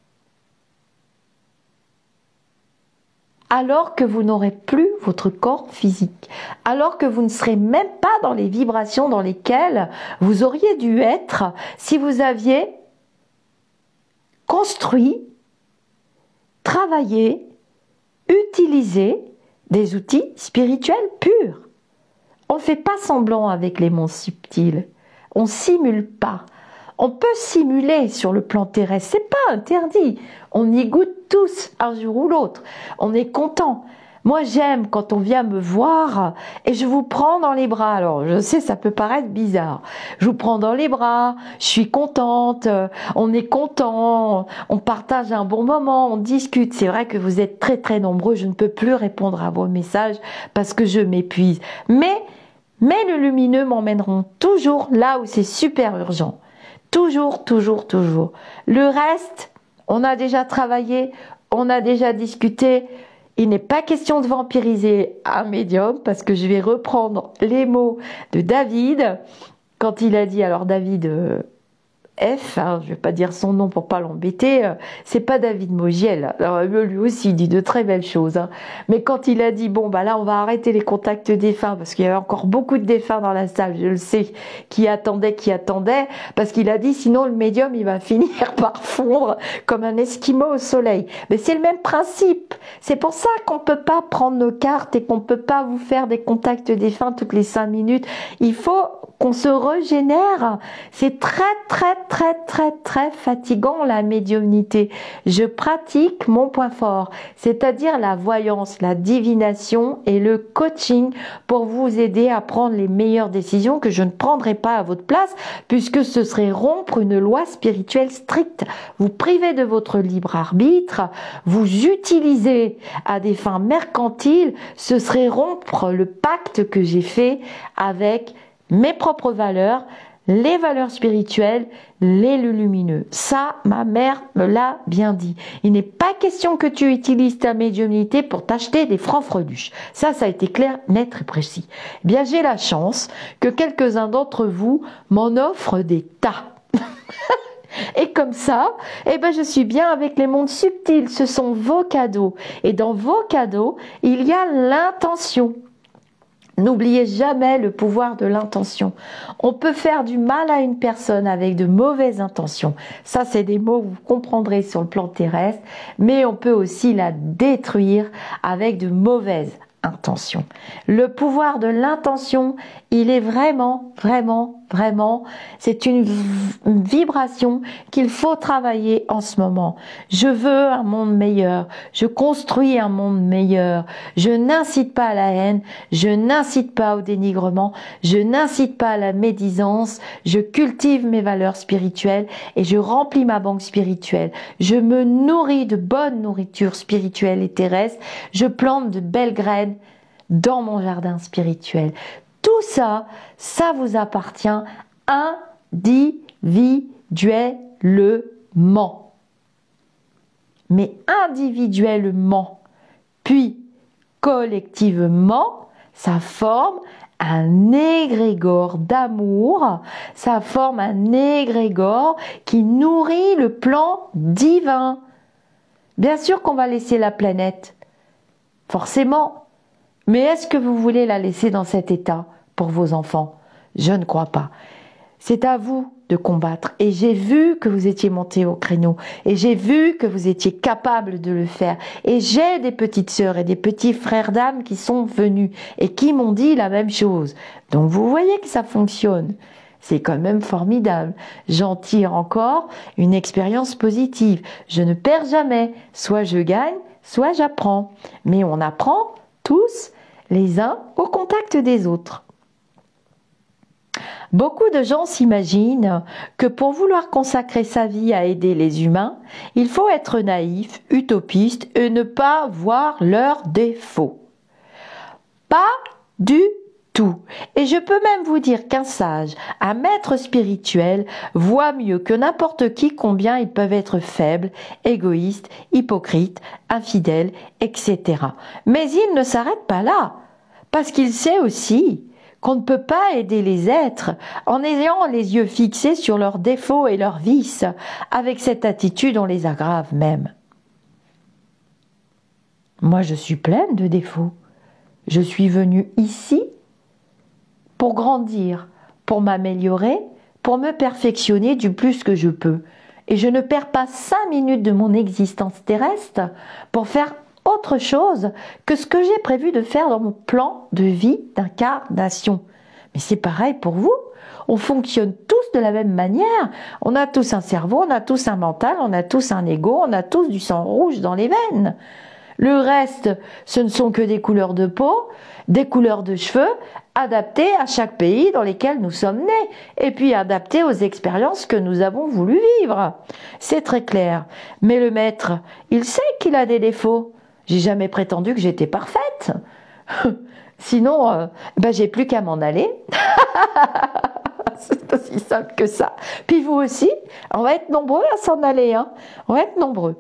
alors que vous n'aurez plus votre corps physique, alors que vous ne serez même pas dans les vibrations dans lesquelles vous auriez dû être si vous aviez construit, travaillé, utilisé des outils spirituels purs. On ne fait pas semblant avec les mondes subtils, on ne simule pas. On peut simuler sur le plan terrestre, c'est pas interdit. On y goûte tous un jour ou l'autre. On est content. Moi, j'aime quand on vient me voir et je vous prends dans les bras. Alors, je sais, ça peut paraître bizarre. Je vous prends dans les bras, je suis contente, on est content, on partage un bon moment, on discute. C'est vrai que vous êtes très très nombreux, je ne peux plus répondre à vos messages parce que je m'épuise. Mais, mais le lumineux m'emmèneront toujours là où c'est super urgent. Toujours, toujours, toujours. Le reste, on a déjà travaillé, on a déjà discuté. Il n'est pas question de vampiriser un médium parce que je vais reprendre les mots de David quand il a dit, alors David euh, F, hein, je ne vais pas dire son nom pour pas l'embêter, euh, c'est pas David Mogiel. Alors lui aussi il dit de très belles choses, hein. Mais quand il a dit bon bah là on va arrêter les contacts défunts parce qu'il y avait encore beaucoup de défunts dans la salle, je le sais, qui attendaient, qui attendaient, parce qu'il a dit sinon le médium il va finir par fondre comme un esquimau au soleil. Mais c'est le même principe. C'est pour ça qu'on peut pas prendre nos cartes et qu'on peut pas vous faire des contacts défunts toutes les cinq minutes. Il faut qu'on se régénère. C'est très très très très très fatigant la médiumnité. Je pratique mon point fort, c'est-à-dire la voyance, la divination et le coaching pour vous aider à prendre les meilleures décisions que je ne prendrai pas à votre place puisque ce serait rompre une loi spirituelle stricte. Vous privez de votre libre arbitre, vous utilisez à des fins mercantiles, ce serait rompre le pacte que j'ai fait avec mes propres valeurs, les valeurs spirituelles, les lumineux. Ça, ma mère me l'a bien dit. Il n'est pas question que tu utilises ta médiumnité pour t'acheter des francs-freluches. Ça, ça a été clair, net et précis. Eh bien, j'ai la chance que quelques-uns d'entre vous m'en offrent des tas. Et comme ça, eh ben, je suis bien avec les mondes subtils. Ce sont vos cadeaux. Et dans vos cadeaux, il y a l'intention. N'oubliez jamais le pouvoir de l'intention. On peut faire du mal à une personne avec de mauvaises intentions. Ça, c'est des mots que vous comprendrez sur le plan terrestre, mais on peut aussi la détruire avec de mauvaises intentions. Le pouvoir de l'intention, il est vraiment, vraiment, vraiment, c'est une, une vibration qu'il faut travailler en ce moment. Je veux un monde meilleur, je construis un monde meilleur, je n'incite pas à la haine, je n'incite pas au dénigrement, je n'incite pas à la médisance, je cultive mes valeurs spirituelles et je remplis ma banque spirituelle. Je me nourris de bonne nourriture spirituelle et terrestre, je plante de belles graines dans mon jardin spirituel. Tout ça, ça vous appartient individuellement. Mais individuellement, puis collectivement, ça forme un égrégore d'amour, ça forme un égrégore qui nourrit le plan divin. Bien sûr qu'on va laisser la planète, forcément. Mais est-ce que vous voulez la laisser dans cet état pour vos enfants? Je ne crois pas. C'est à vous de combattre. Et j'ai vu que vous étiez monté au créneau. Et j'ai vu que vous étiez capable de le faire. Et j'ai des petites sœurs et des petits frères d'âme qui sont venus et qui m'ont dit la même chose. Donc vous voyez que ça fonctionne. C'est quand même formidable. J'en tire encore une expérience positive. Je ne perds jamais. Soit je gagne, soit j'apprends. Mais on apprend tous les uns au contact des autres. Beaucoup de gens s'imaginent que pour vouloir consacrer sa vie à aider les humains, il faut être naïf, utopiste et ne pas voir leurs défauts. Pas du tout. Et je peux même vous dire qu'un sage, un maître spirituel, voit mieux que n'importe qui combien ils peuvent être faibles, égoïstes, hypocrites, infidèles, et cetera. Mais il ne s'arrête pas là, parce qu'il sait aussi qu'on ne peut pas aider les êtres en ayant les yeux fixés sur leurs défauts et leurs vices. Avec cette attitude, on les aggrave même. Moi, je suis pleine de défauts. Je suis venue ici pour grandir, pour m'améliorer, pour me perfectionner du plus que je peux. Et je ne perds pas cinq minutes de mon existence terrestre pour faire autre chose que ce que j'ai prévu de faire dans mon plan de vie d'incarnation. Mais c'est pareil pour vous. On fonctionne tous de la même manière. On a tous un cerveau, on a tous un mental, on a tous un ego, on a tous du sang rouge dans les veines. Le reste, ce ne sont que des couleurs de peau, des couleurs de cheveux, adaptées à chaque pays dans lesquels nous sommes nés, et puis adaptées aux expériences que nous avons voulu vivre. C'est très clair. Mais le maître, il sait qu'il a des défauts. J'ai jamais prétendu que j'étais parfaite. Sinon, euh, ben j'ai plus qu'à m'en aller. C'est aussi simple que ça. Puis vous aussi, on va être nombreux à s'en aller. Hein. On va être nombreux.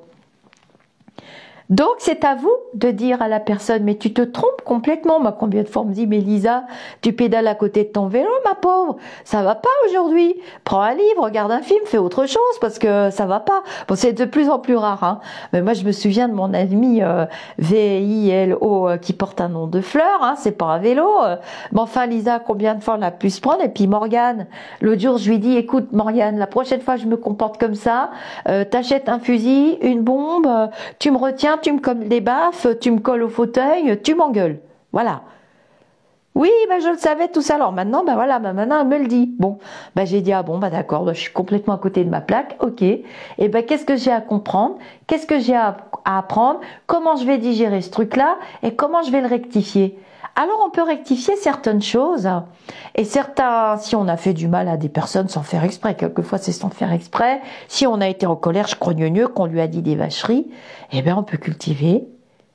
Donc, c'est à vous de dire à la personne, mais tu te trompes complètement. Moi, combien de fois on me dit, mais Lisa, tu pédales à côté de ton vélo, ma pauvre. Ça va pas aujourd'hui. Prends un livre, regarde un film, fais autre chose parce que ça va pas. Bon, c'est de plus en plus rare, hein. Mais moi, je me souviens de mon ami euh, V I L O euh, qui porte un nom de fleur, hein. C'est pas un vélo. Euh. Mais enfin, Lisa, combien de fois on a pu se prendre? Et puis Morgane, l'autre jour, je lui dis, écoute, Morgane, la prochaine fois, je me comporte comme ça. Euh, T'achètes un fusil, une bombe, euh, tu me retiens, tu me colles des baffes, tu me colles au fauteuil, tu m'engueules. Voilà. Oui, ben je le savais tout ça. Alors maintenant, ben voilà, ben maintenant elle me le dit. Bon, ben j'ai dit ah bon, ben d'accord, ben je suis complètement à côté de ma plaque. Ok. Et ben qu'est-ce que j'ai à comprendre? Qu'est-ce que j'ai à, à apprendre? Comment je vais digérer ce truc-là? Et comment je vais le rectifier? Alors on peut rectifier certaines choses. Et certains, si on a fait du mal à des personnes sans faire exprès, quelquefois c'est sans faire exprès, si on a été en colère, je crogneux, qu'on lui a dit des vacheries, eh bien on peut cultiver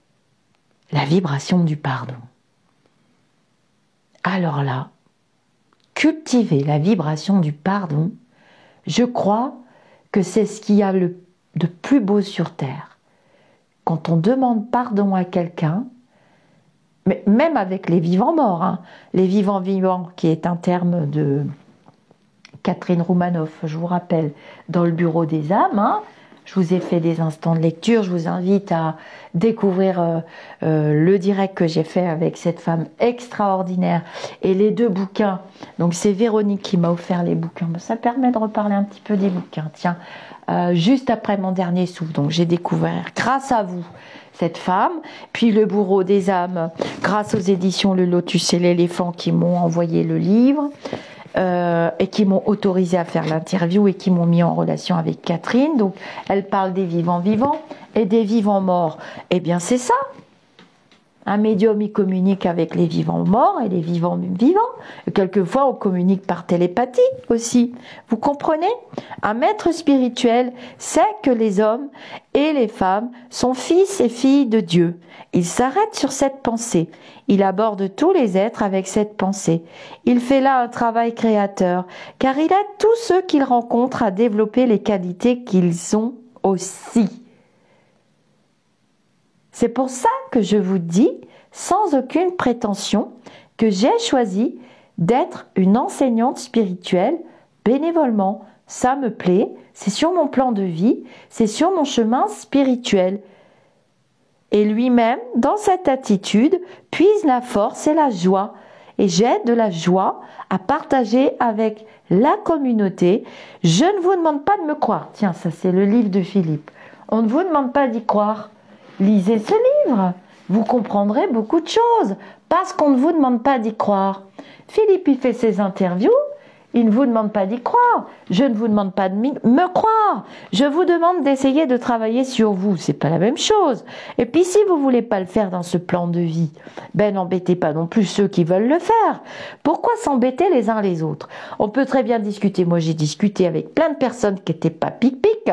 la vibration du pardon. Alors là, cultiver la vibration du pardon, je crois que c'est ce qu'il y a le, de plus beau sur Terre. Quand on demande pardon à quelqu'un, mais même avec les vivants morts, hein, les vivants vivants, qui est un terme de Catherine Roumanoff, je vous rappelle, dans le bureau des âmes, hein, Je vous ai fait des instants de lecture. Je vous invite à découvrir euh, euh, le direct que j'ai fait avec cette femme extraordinaire et les deux bouquins. Donc c'est Véronique qui m'a offert les bouquins. Ça permet de reparler un petit peu des bouquins. Tiens, euh, juste après mon dernier souffle. Donc j'ai découvert, grâce à vous, cette femme, puis le bourreau des âmes, grâce aux éditions Le Lotus et l'Éléphant qui m'ont envoyé le livre. Euh, et qui m'ont autorisé à faire l'interview et qui m'ont mis en relation avec Catherine. Donc, elle parle des vivants vivants et des vivants morts. Eh bien, c'est ça. Un médium, il communique avec les vivants morts et les vivants vivants. Et quelquefois, on communique par télépathie aussi. Vous comprenez? Un maître spirituel sait que les hommes et les femmes sont fils et filles de Dieu. Il s'arrête sur cette pensée. Il aborde tous les êtres avec cette pensée. Il fait là un travail créateur, car il aide tous ceux qu'il rencontre à développer les qualités qu'ils ont aussi. C'est pour ça que je vous dis, sans aucune prétention, que j'ai choisi d'être une enseignante spirituelle bénévolement. Ça me plaît, c'est sur mon plan de vie, c'est sur mon chemin spirituel. Et lui-même, dans cette attitude, puise la force et la joie. Et j'ai de la joie à partager avec la communauté. Je ne vous demande pas de me croire. Tiens, ça c'est le livre de Philippe. On ne vous demande pas d'y croire. Lisez ce livre. Vous comprendrez beaucoup de choses. Parce qu'on ne vous demande pas d'y croire. Philippe, il fait ses interviews. Il ne vous demande pas d'y croire. Je ne vous demande pas de me croire. Je vous demande d'essayer de travailler sur vous. C'est pas la même chose. Et puis si vous voulez pas le faire dans ce plan de vie, ben n'embêtez pas non plus ceux qui veulent le faire. Pourquoi s'embêter les uns les autres? On peut très bien discuter. Moi, j'ai discuté avec plein de personnes qui n'étaient pas pic-pic.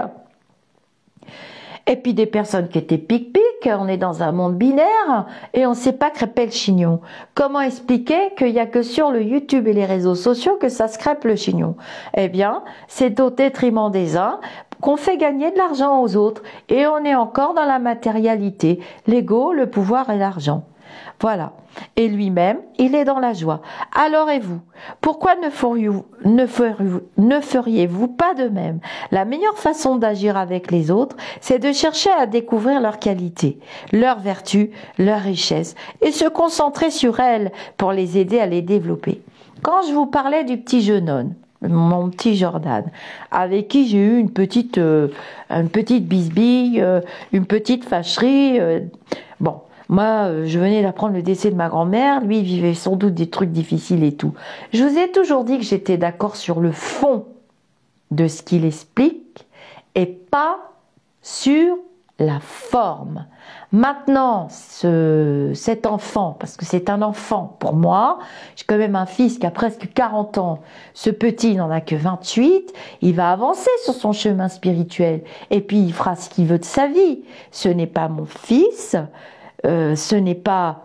Et puis des personnes qui étaient pic-pic, on est dans un monde binaire et on ne sait pas crêper le chignon. Comment expliquer qu'il n'y a que sur le YouTube et les réseaux sociaux que ça se crêpe le chignon? Eh bien, c'est au détriment des uns qu'on fait gagner de l'argent aux autres et on est encore dans la matérialité, l'ego, le pouvoir et l'argent. Voilà. Et lui-même, il est dans la joie. Alors et vous? Pourquoi ne feriez-vous ne feriez-vous, ne feriez-vous pas de même? La meilleure façon d'agir avec les autres, c'est de chercher à découvrir leurs qualités, leurs vertus, leurs richesses et se concentrer sur elles pour les aider à les développer. Quand je vous parlais du petit jeune homme, mon petit Jordan, avec qui j'ai eu une petite, euh, une petite bisbille, euh, une petite fâcherie, euh, bon, moi, je venais d'apprendre le décès de ma grand-mère, lui, il vivait sans doute des trucs difficiles et tout. Je vous ai toujours dit que j'étais d'accord sur le fond de ce qu'il explique et pas sur la forme. Maintenant, ce, cet enfant, parce que c'est un enfant pour moi, j'ai quand même un fils qui a presque quarante ans, ce petit il n'en a que vingt-huit, il va avancer sur son chemin spirituel et puis il fera ce qu'il veut de sa vie. Ce n'est pas mon fils, Euh, ce n'est pas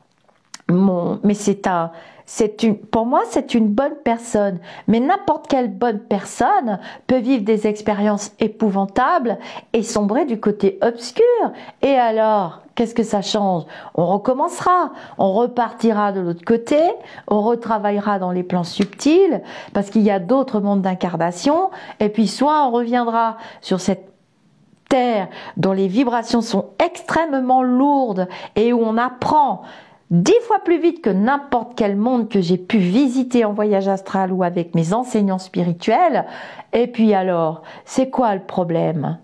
mon, mais c'est un, c'est une, pour moi c'est une bonne personne. Mais n'importe quelle bonne personne peut vivre des expériences épouvantables et sombrer du côté obscur. Et alors, qu'est-ce que ça change? On recommencera, on repartira de l'autre côté, on retravaillera dans les plans subtils parce qu'il y a d'autres mondes d'incarnation. Et puis soit on reviendra sur cette terre dont les vibrations sont extrêmement lourdes et où on apprend dix fois plus vite que n'importe quel monde que j'ai pu visiter en voyage astral ou avec mes enseignants spirituels. Et puis alors, c'est quoi le problème?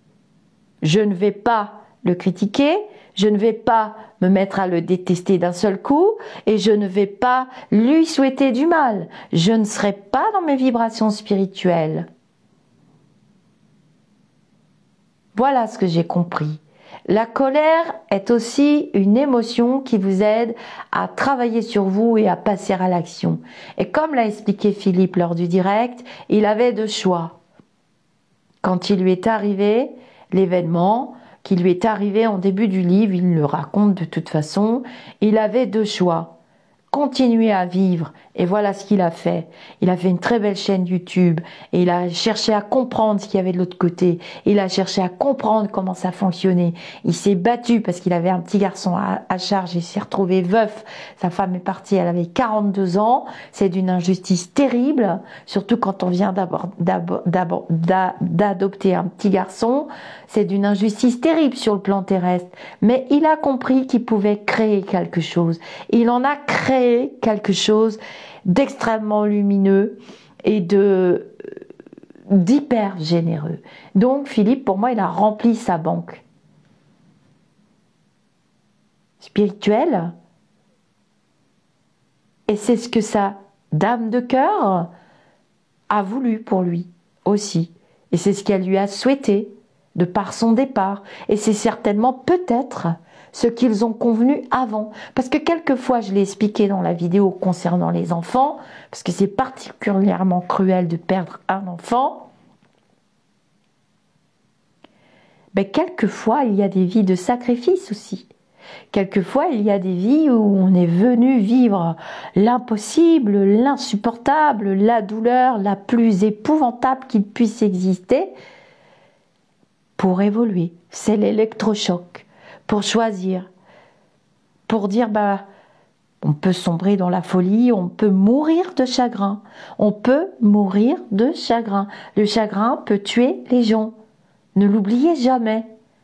Je ne vais pas le critiquer, je ne vais pas me mettre à le détester d'un seul coup et je ne vais pas lui souhaiter du mal. Je ne serai pas dans mes vibrations spirituelles. Voilà ce que j'ai compris. La colère est aussi une émotion qui vous aide à travailler sur vous et à passer à l'action. Et comme l'a expliqué Philippe lors du direct, il avait deux choix. Quand il lui est arrivé l'événement qui lui est arrivé en début du livre, il le raconte de toute façon, il avait deux choix. Continuer à vivre Et voilà ce qu'il a fait. Il a fait une très belle chaîne YouTube et il a cherché à comprendre ce qu'il y avait de l'autre côté. Il a cherché à comprendre comment ça fonctionnait. Il s'est battu parce qu'il avait un petit garçon à, à charge. Il s'est retrouvé veuf. Sa femme est partie, elle avait quarante-deux ans. C'est d'une injustice terrible, surtout quand on vient d'adopter un petit garçon. C'est d'une injustice terrible sur le plan terrestre. Mais il a compris qu'il pouvait créer quelque chose. Il en a créé quelque chose d'extrêmement lumineux et de d'hyper généreux. Donc Philippe, pour moi, il a rempli sa banque spirituelle et c'est ce que sa dame de cœur a voulu pour lui aussi. Et c'est ce qu'elle lui a souhaité de par son départ. Et c'est certainement peut-être ce qu'ils ont convenu avant. Parce que quelquefois, je l'ai expliqué dans la vidéo concernant les enfants, parce que c'est particulièrement cruel de perdre un enfant, mais quelquefois, il y a des vies de sacrifice aussi. Quelquefois, il y a des vies où on est venu vivre l'impossible, l'insupportable, la douleur la plus épouvantable qu'il puisse exister pour évoluer. C'est l'électrochoc. Pour choisir, pour dire, bah, on peut sombrer dans la folie, on peut mourir de chagrin, on peut mourir de chagrin. Le chagrin peut tuer les gens, ne l'oubliez jamais.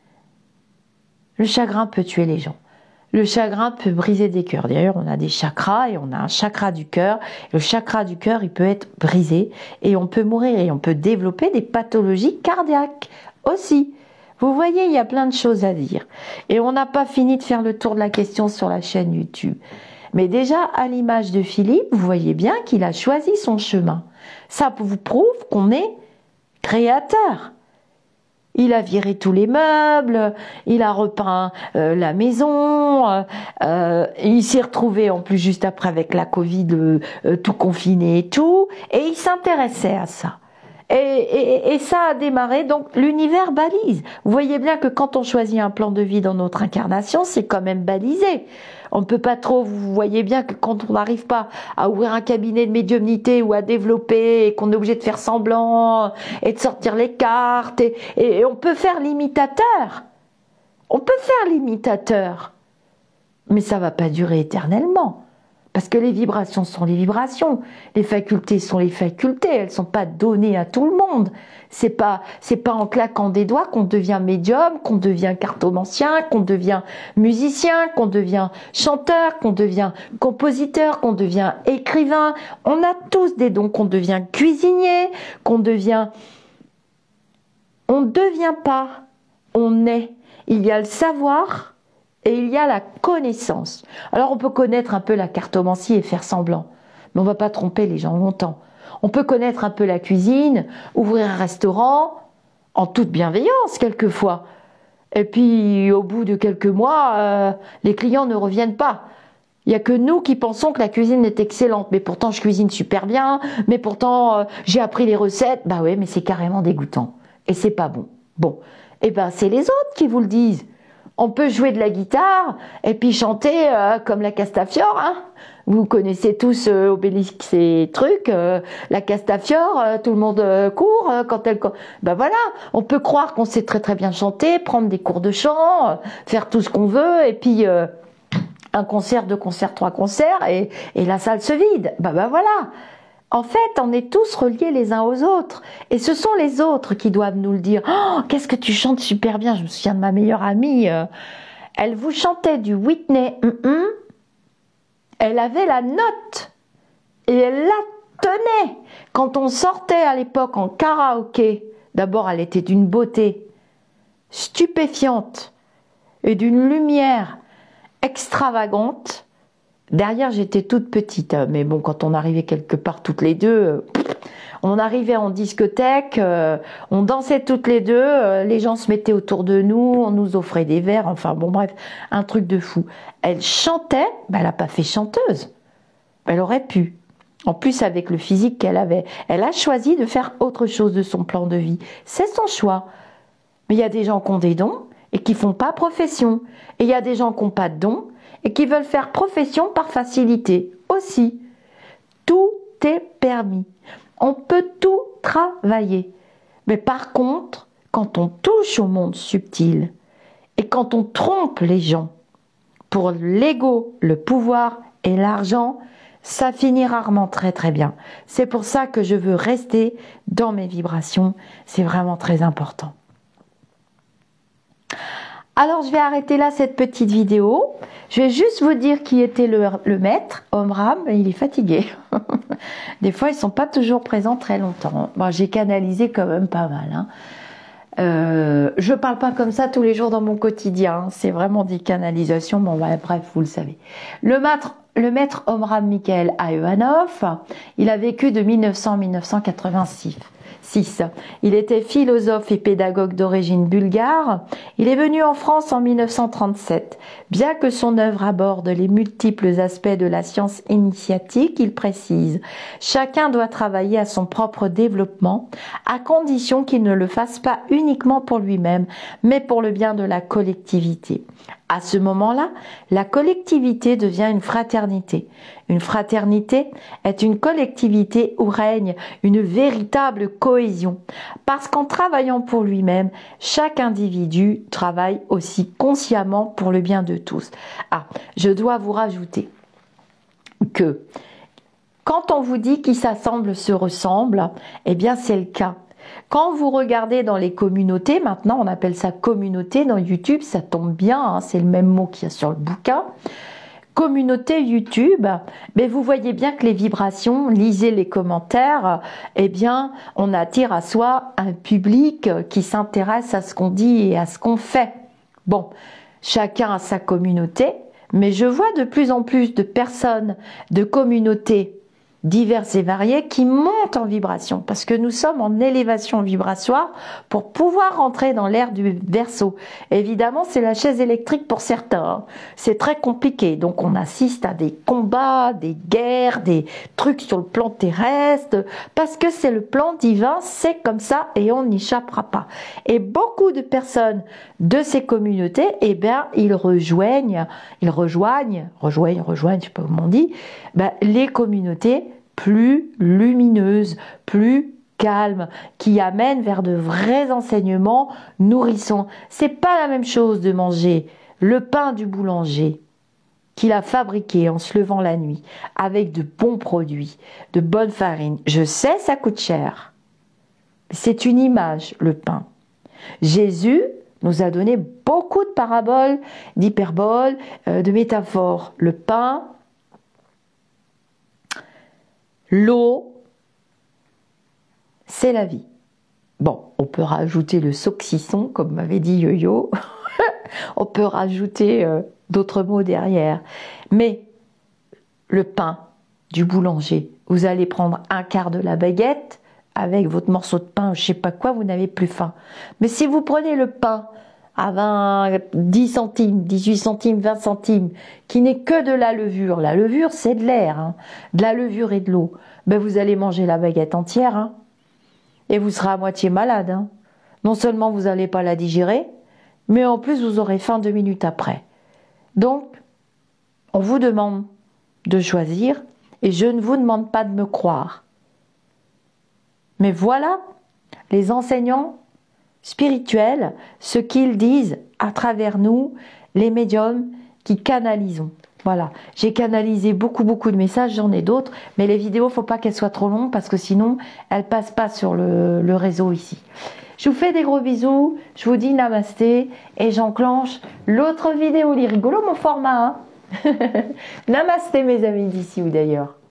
Le chagrin peut tuer les gens. Le chagrin peut briser des cœurs. D'ailleurs, on a des chakras et on a un chakra du cœur. Le chakra du cœur, il peut être brisé et on peut mourir et on peut développer des pathologies cardiaques aussi. Vous voyez, il y a plein de choses à dire. Et on n'a pas fini de faire le tour de la question sur la chaîne YouTube. Mais déjà, à l'image de Philippe, vous voyez bien qu'il a choisi son chemin. Ça vous prouve qu'on est créateur. Il a viré tous les meubles, il a repeint euh, la maison, euh, euh, il s'est retrouvé en plus juste après avec la Covid, euh, euh, tout confiné et tout, et il s'intéressait à ça. Et, et, et ça a démarré, donc l'univers balise. Vous voyez bien que quand on choisit un plan de vie dans notre incarnation, c'est quand même balisé. On ne peut pas trop, vous voyez bien que quand on n'arrive pas à ouvrir un cabinet de médiumnité ou à développer, et qu'on est obligé de faire semblant, et de sortir les cartes, et, et on peut faire l'imitateur. On peut faire l'imitateur. Mais ça ne va pas durer éternellement. Parce que les vibrations sont les vibrations, les facultés sont les facultés, elles ne sont pas données à tout le monde. C'est pas, c'est pas en claquant des doigts qu'on devient médium, qu'on devient cartomancien, qu'on devient musicien, qu'on devient chanteur, qu'on devient compositeur, qu'on devient écrivain. On a tous des dons, qu'on devient cuisinier, qu'on devient... On ne devient pas, on est. Il y a le savoir... Et il y a la connaissance. Alors on peut connaître un peu la cartomancie et faire semblant, mais on ne va pas tromper les gens longtemps. On peut connaître un peu la cuisine, ouvrir un restaurant, en toute bienveillance quelquefois. Et puis au bout de quelques mois, euh, les clients ne reviennent pas. Il n'y a que nous qui pensons que la cuisine est excellente, mais pourtant je cuisine super bien, mais pourtant euh, j'ai appris les recettes. Bah ouais, mais c'est carrément dégoûtant. Et c'est pas bon. Bon, et ben c'est les autres qui vous le disent. On peut jouer de la guitare et puis chanter euh, comme la Castafiore. Hein. Vous connaissez tous euh, Obélix et trucs. Euh, la Castafiore, euh, tout le monde euh, court euh, quand elle... Ben voilà, on peut croire qu'on sait très très bien chanter, prendre des cours de chant, euh, faire tout ce qu'on veut et puis euh, un concert, deux concerts, trois concerts et, et la salle se vide. Ben ben voilà. En fait, on est tous reliés les uns aux autres. Et ce sont les autres qui doivent nous le dire. Oh, qu'est-ce que tu chantes super bien. Je me souviens de ma meilleure amie. Euh, elle vous chantait du Whitney. Mm -mm. Elle avait la note. Et elle la tenait. Quand on sortait à l'époque en karaoké, d'abord elle était d'une beauté stupéfiante et d'une lumière extravagante. Derrière, j'étais toute petite, mais bon, quand on arrivait quelque part toutes les deux, on arrivait en discothèque, on dansait toutes les deux, les gens se mettaient autour de nous, on nous offrait des verres, enfin bon bref, un truc de fou. Elle chantait, ben, elle n'a pas fait chanteuse, elle aurait pu. En plus, avec le physique qu'elle avait, elle a choisi de faire autre chose de son plan de vie. C'est son choix. Mais il y a des gens qui ont des dons et qui font pas profession. Et il y a des gens qui n'ont pas de dons et qui veulent faire profession par facilité aussi. Tout est permis. On peut tout travailler. Mais par contre, quand on touche au monde subtil et quand on trompe les gens pour l'ego, le pouvoir et l'argent, ça finit rarement très très bien. C'est pour ça que je veux rester dans mes vibrations. C'est vraiment très important. Alors je vais arrêter là cette petite vidéo. Je vais juste vous dire qui était le, le maître, Omram. Il est fatigué. Des fois ils sont pas toujours présents très longtemps. Bon, j'ai canalisé quand même pas mal. Hein. Euh, je parle pas comme ça tous les jours dans mon quotidien. Hein. C'est vraiment des canalisations. Bon, bah, bref, vous le savez. Le maître, le maître Omram Mikhaël Aïvanhov, il a vécu de mille neuf cents à mille neuf cent quatre-vingt-six. Il était philosophe et pédagogue d'origine bulgare. Il est venu en France en mille neuf cent trente-sept. Bien que son œuvre aborde les multiples aspects de la science initiatique, il précise « Chacun doit travailler à son propre développement, à condition qu'il ne le fasse pas uniquement pour lui-même, mais pour le bien de la collectivité. » À ce moment-là, la collectivité devient une fraternité. Une fraternité est une collectivité où règne une véritable cohésion. Parce qu'en travaillant pour lui-même, chaque individu travaille aussi consciemment pour le bien de tous. Ah, je dois vous rajouter que quand on vous dit qui s'assemble se ressemble, eh bien c'est le cas. Quand vous regardez dans les communautés, maintenant on appelle ça communauté dans YouTube, ça tombe bien, hein, c'est le même mot qu'il y a sur le bouquin. Communauté YouTube, mais vous voyez bien que les vibrations, lisez les commentaires, eh bien on attire à soi un public qui s'intéresse à ce qu'on dit et à ce qu'on fait. Bon, chacun a sa communauté, mais je vois de plus en plus de personnes, de communautés diverses et variées qui montent en vibration parce que nous sommes en élévation vibratoire pour pouvoir rentrer dans l'ère du Verseau. Évidemment, c'est la chaise électrique pour certains. Hein. C'est très compliqué. Donc, on assiste à des combats, des guerres, des trucs sur le plan terrestre parce que c'est le plan divin, c'est comme ça et on n'y échappera pas. Et beaucoup de personnes de ces communautés, eh bien, ils rejoignent, ils rejoignent, rejoignent, rejoignent, je sais pas comment on dit, ben, les communautés plus lumineuses, plus calmes, qui amènent vers de vrais enseignements nourrissants. C'est pas la même chose de manger le pain du boulanger qu'il a fabriqué en se levant la nuit, avec de bons produits, de bonnes farines. Je sais, ça coûte cher. C'est une image, le pain. Jésus nous a donné beaucoup de paraboles, d'hyperboles, euh, de métaphores. Le pain, l'eau, c'est la vie. Bon, on peut rajouter le saucisson, comme m'avait dit Yo-Yo. On peut rajouter euh, d'autres mots derrière. Mais le pain du boulanger, vous allez prendre un quart de la baguette avec votre morceau de pain, je sais pas quoi, vous n'avez plus faim. Mais si vous prenez le pain à vingt, dix centimes, dix-huit centimes, vingt centimes, qui n'est que de la levure. La levure, c'est de l'air, hein, de la levure et de l'eau. Ben, vous allez manger la baguette entière, hein, et vous serez à moitié malade. Hein. Non seulement vous n'allez pas la digérer, mais en plus vous aurez faim deux minutes après. Donc, on vous demande de choisir, et je ne vous demande pas de me croire. Mais voilà, les enseignants spirituels, ce qu'ils disent à travers nous, les médiums qui canalisons. Voilà, j'ai canalisé beaucoup beaucoup de messages, j'en ai d'autres, mais les vidéos, faut pas qu'elles soient trop longues parce que sinon, elles passent pas sur le, le réseau ici. Je vous fais des gros bisous, je vous dis namasté et j'enclenche l'autre vidéo. Il est rigolo mon format, hein. Namasté mes amis d'ici ou d'ailleurs.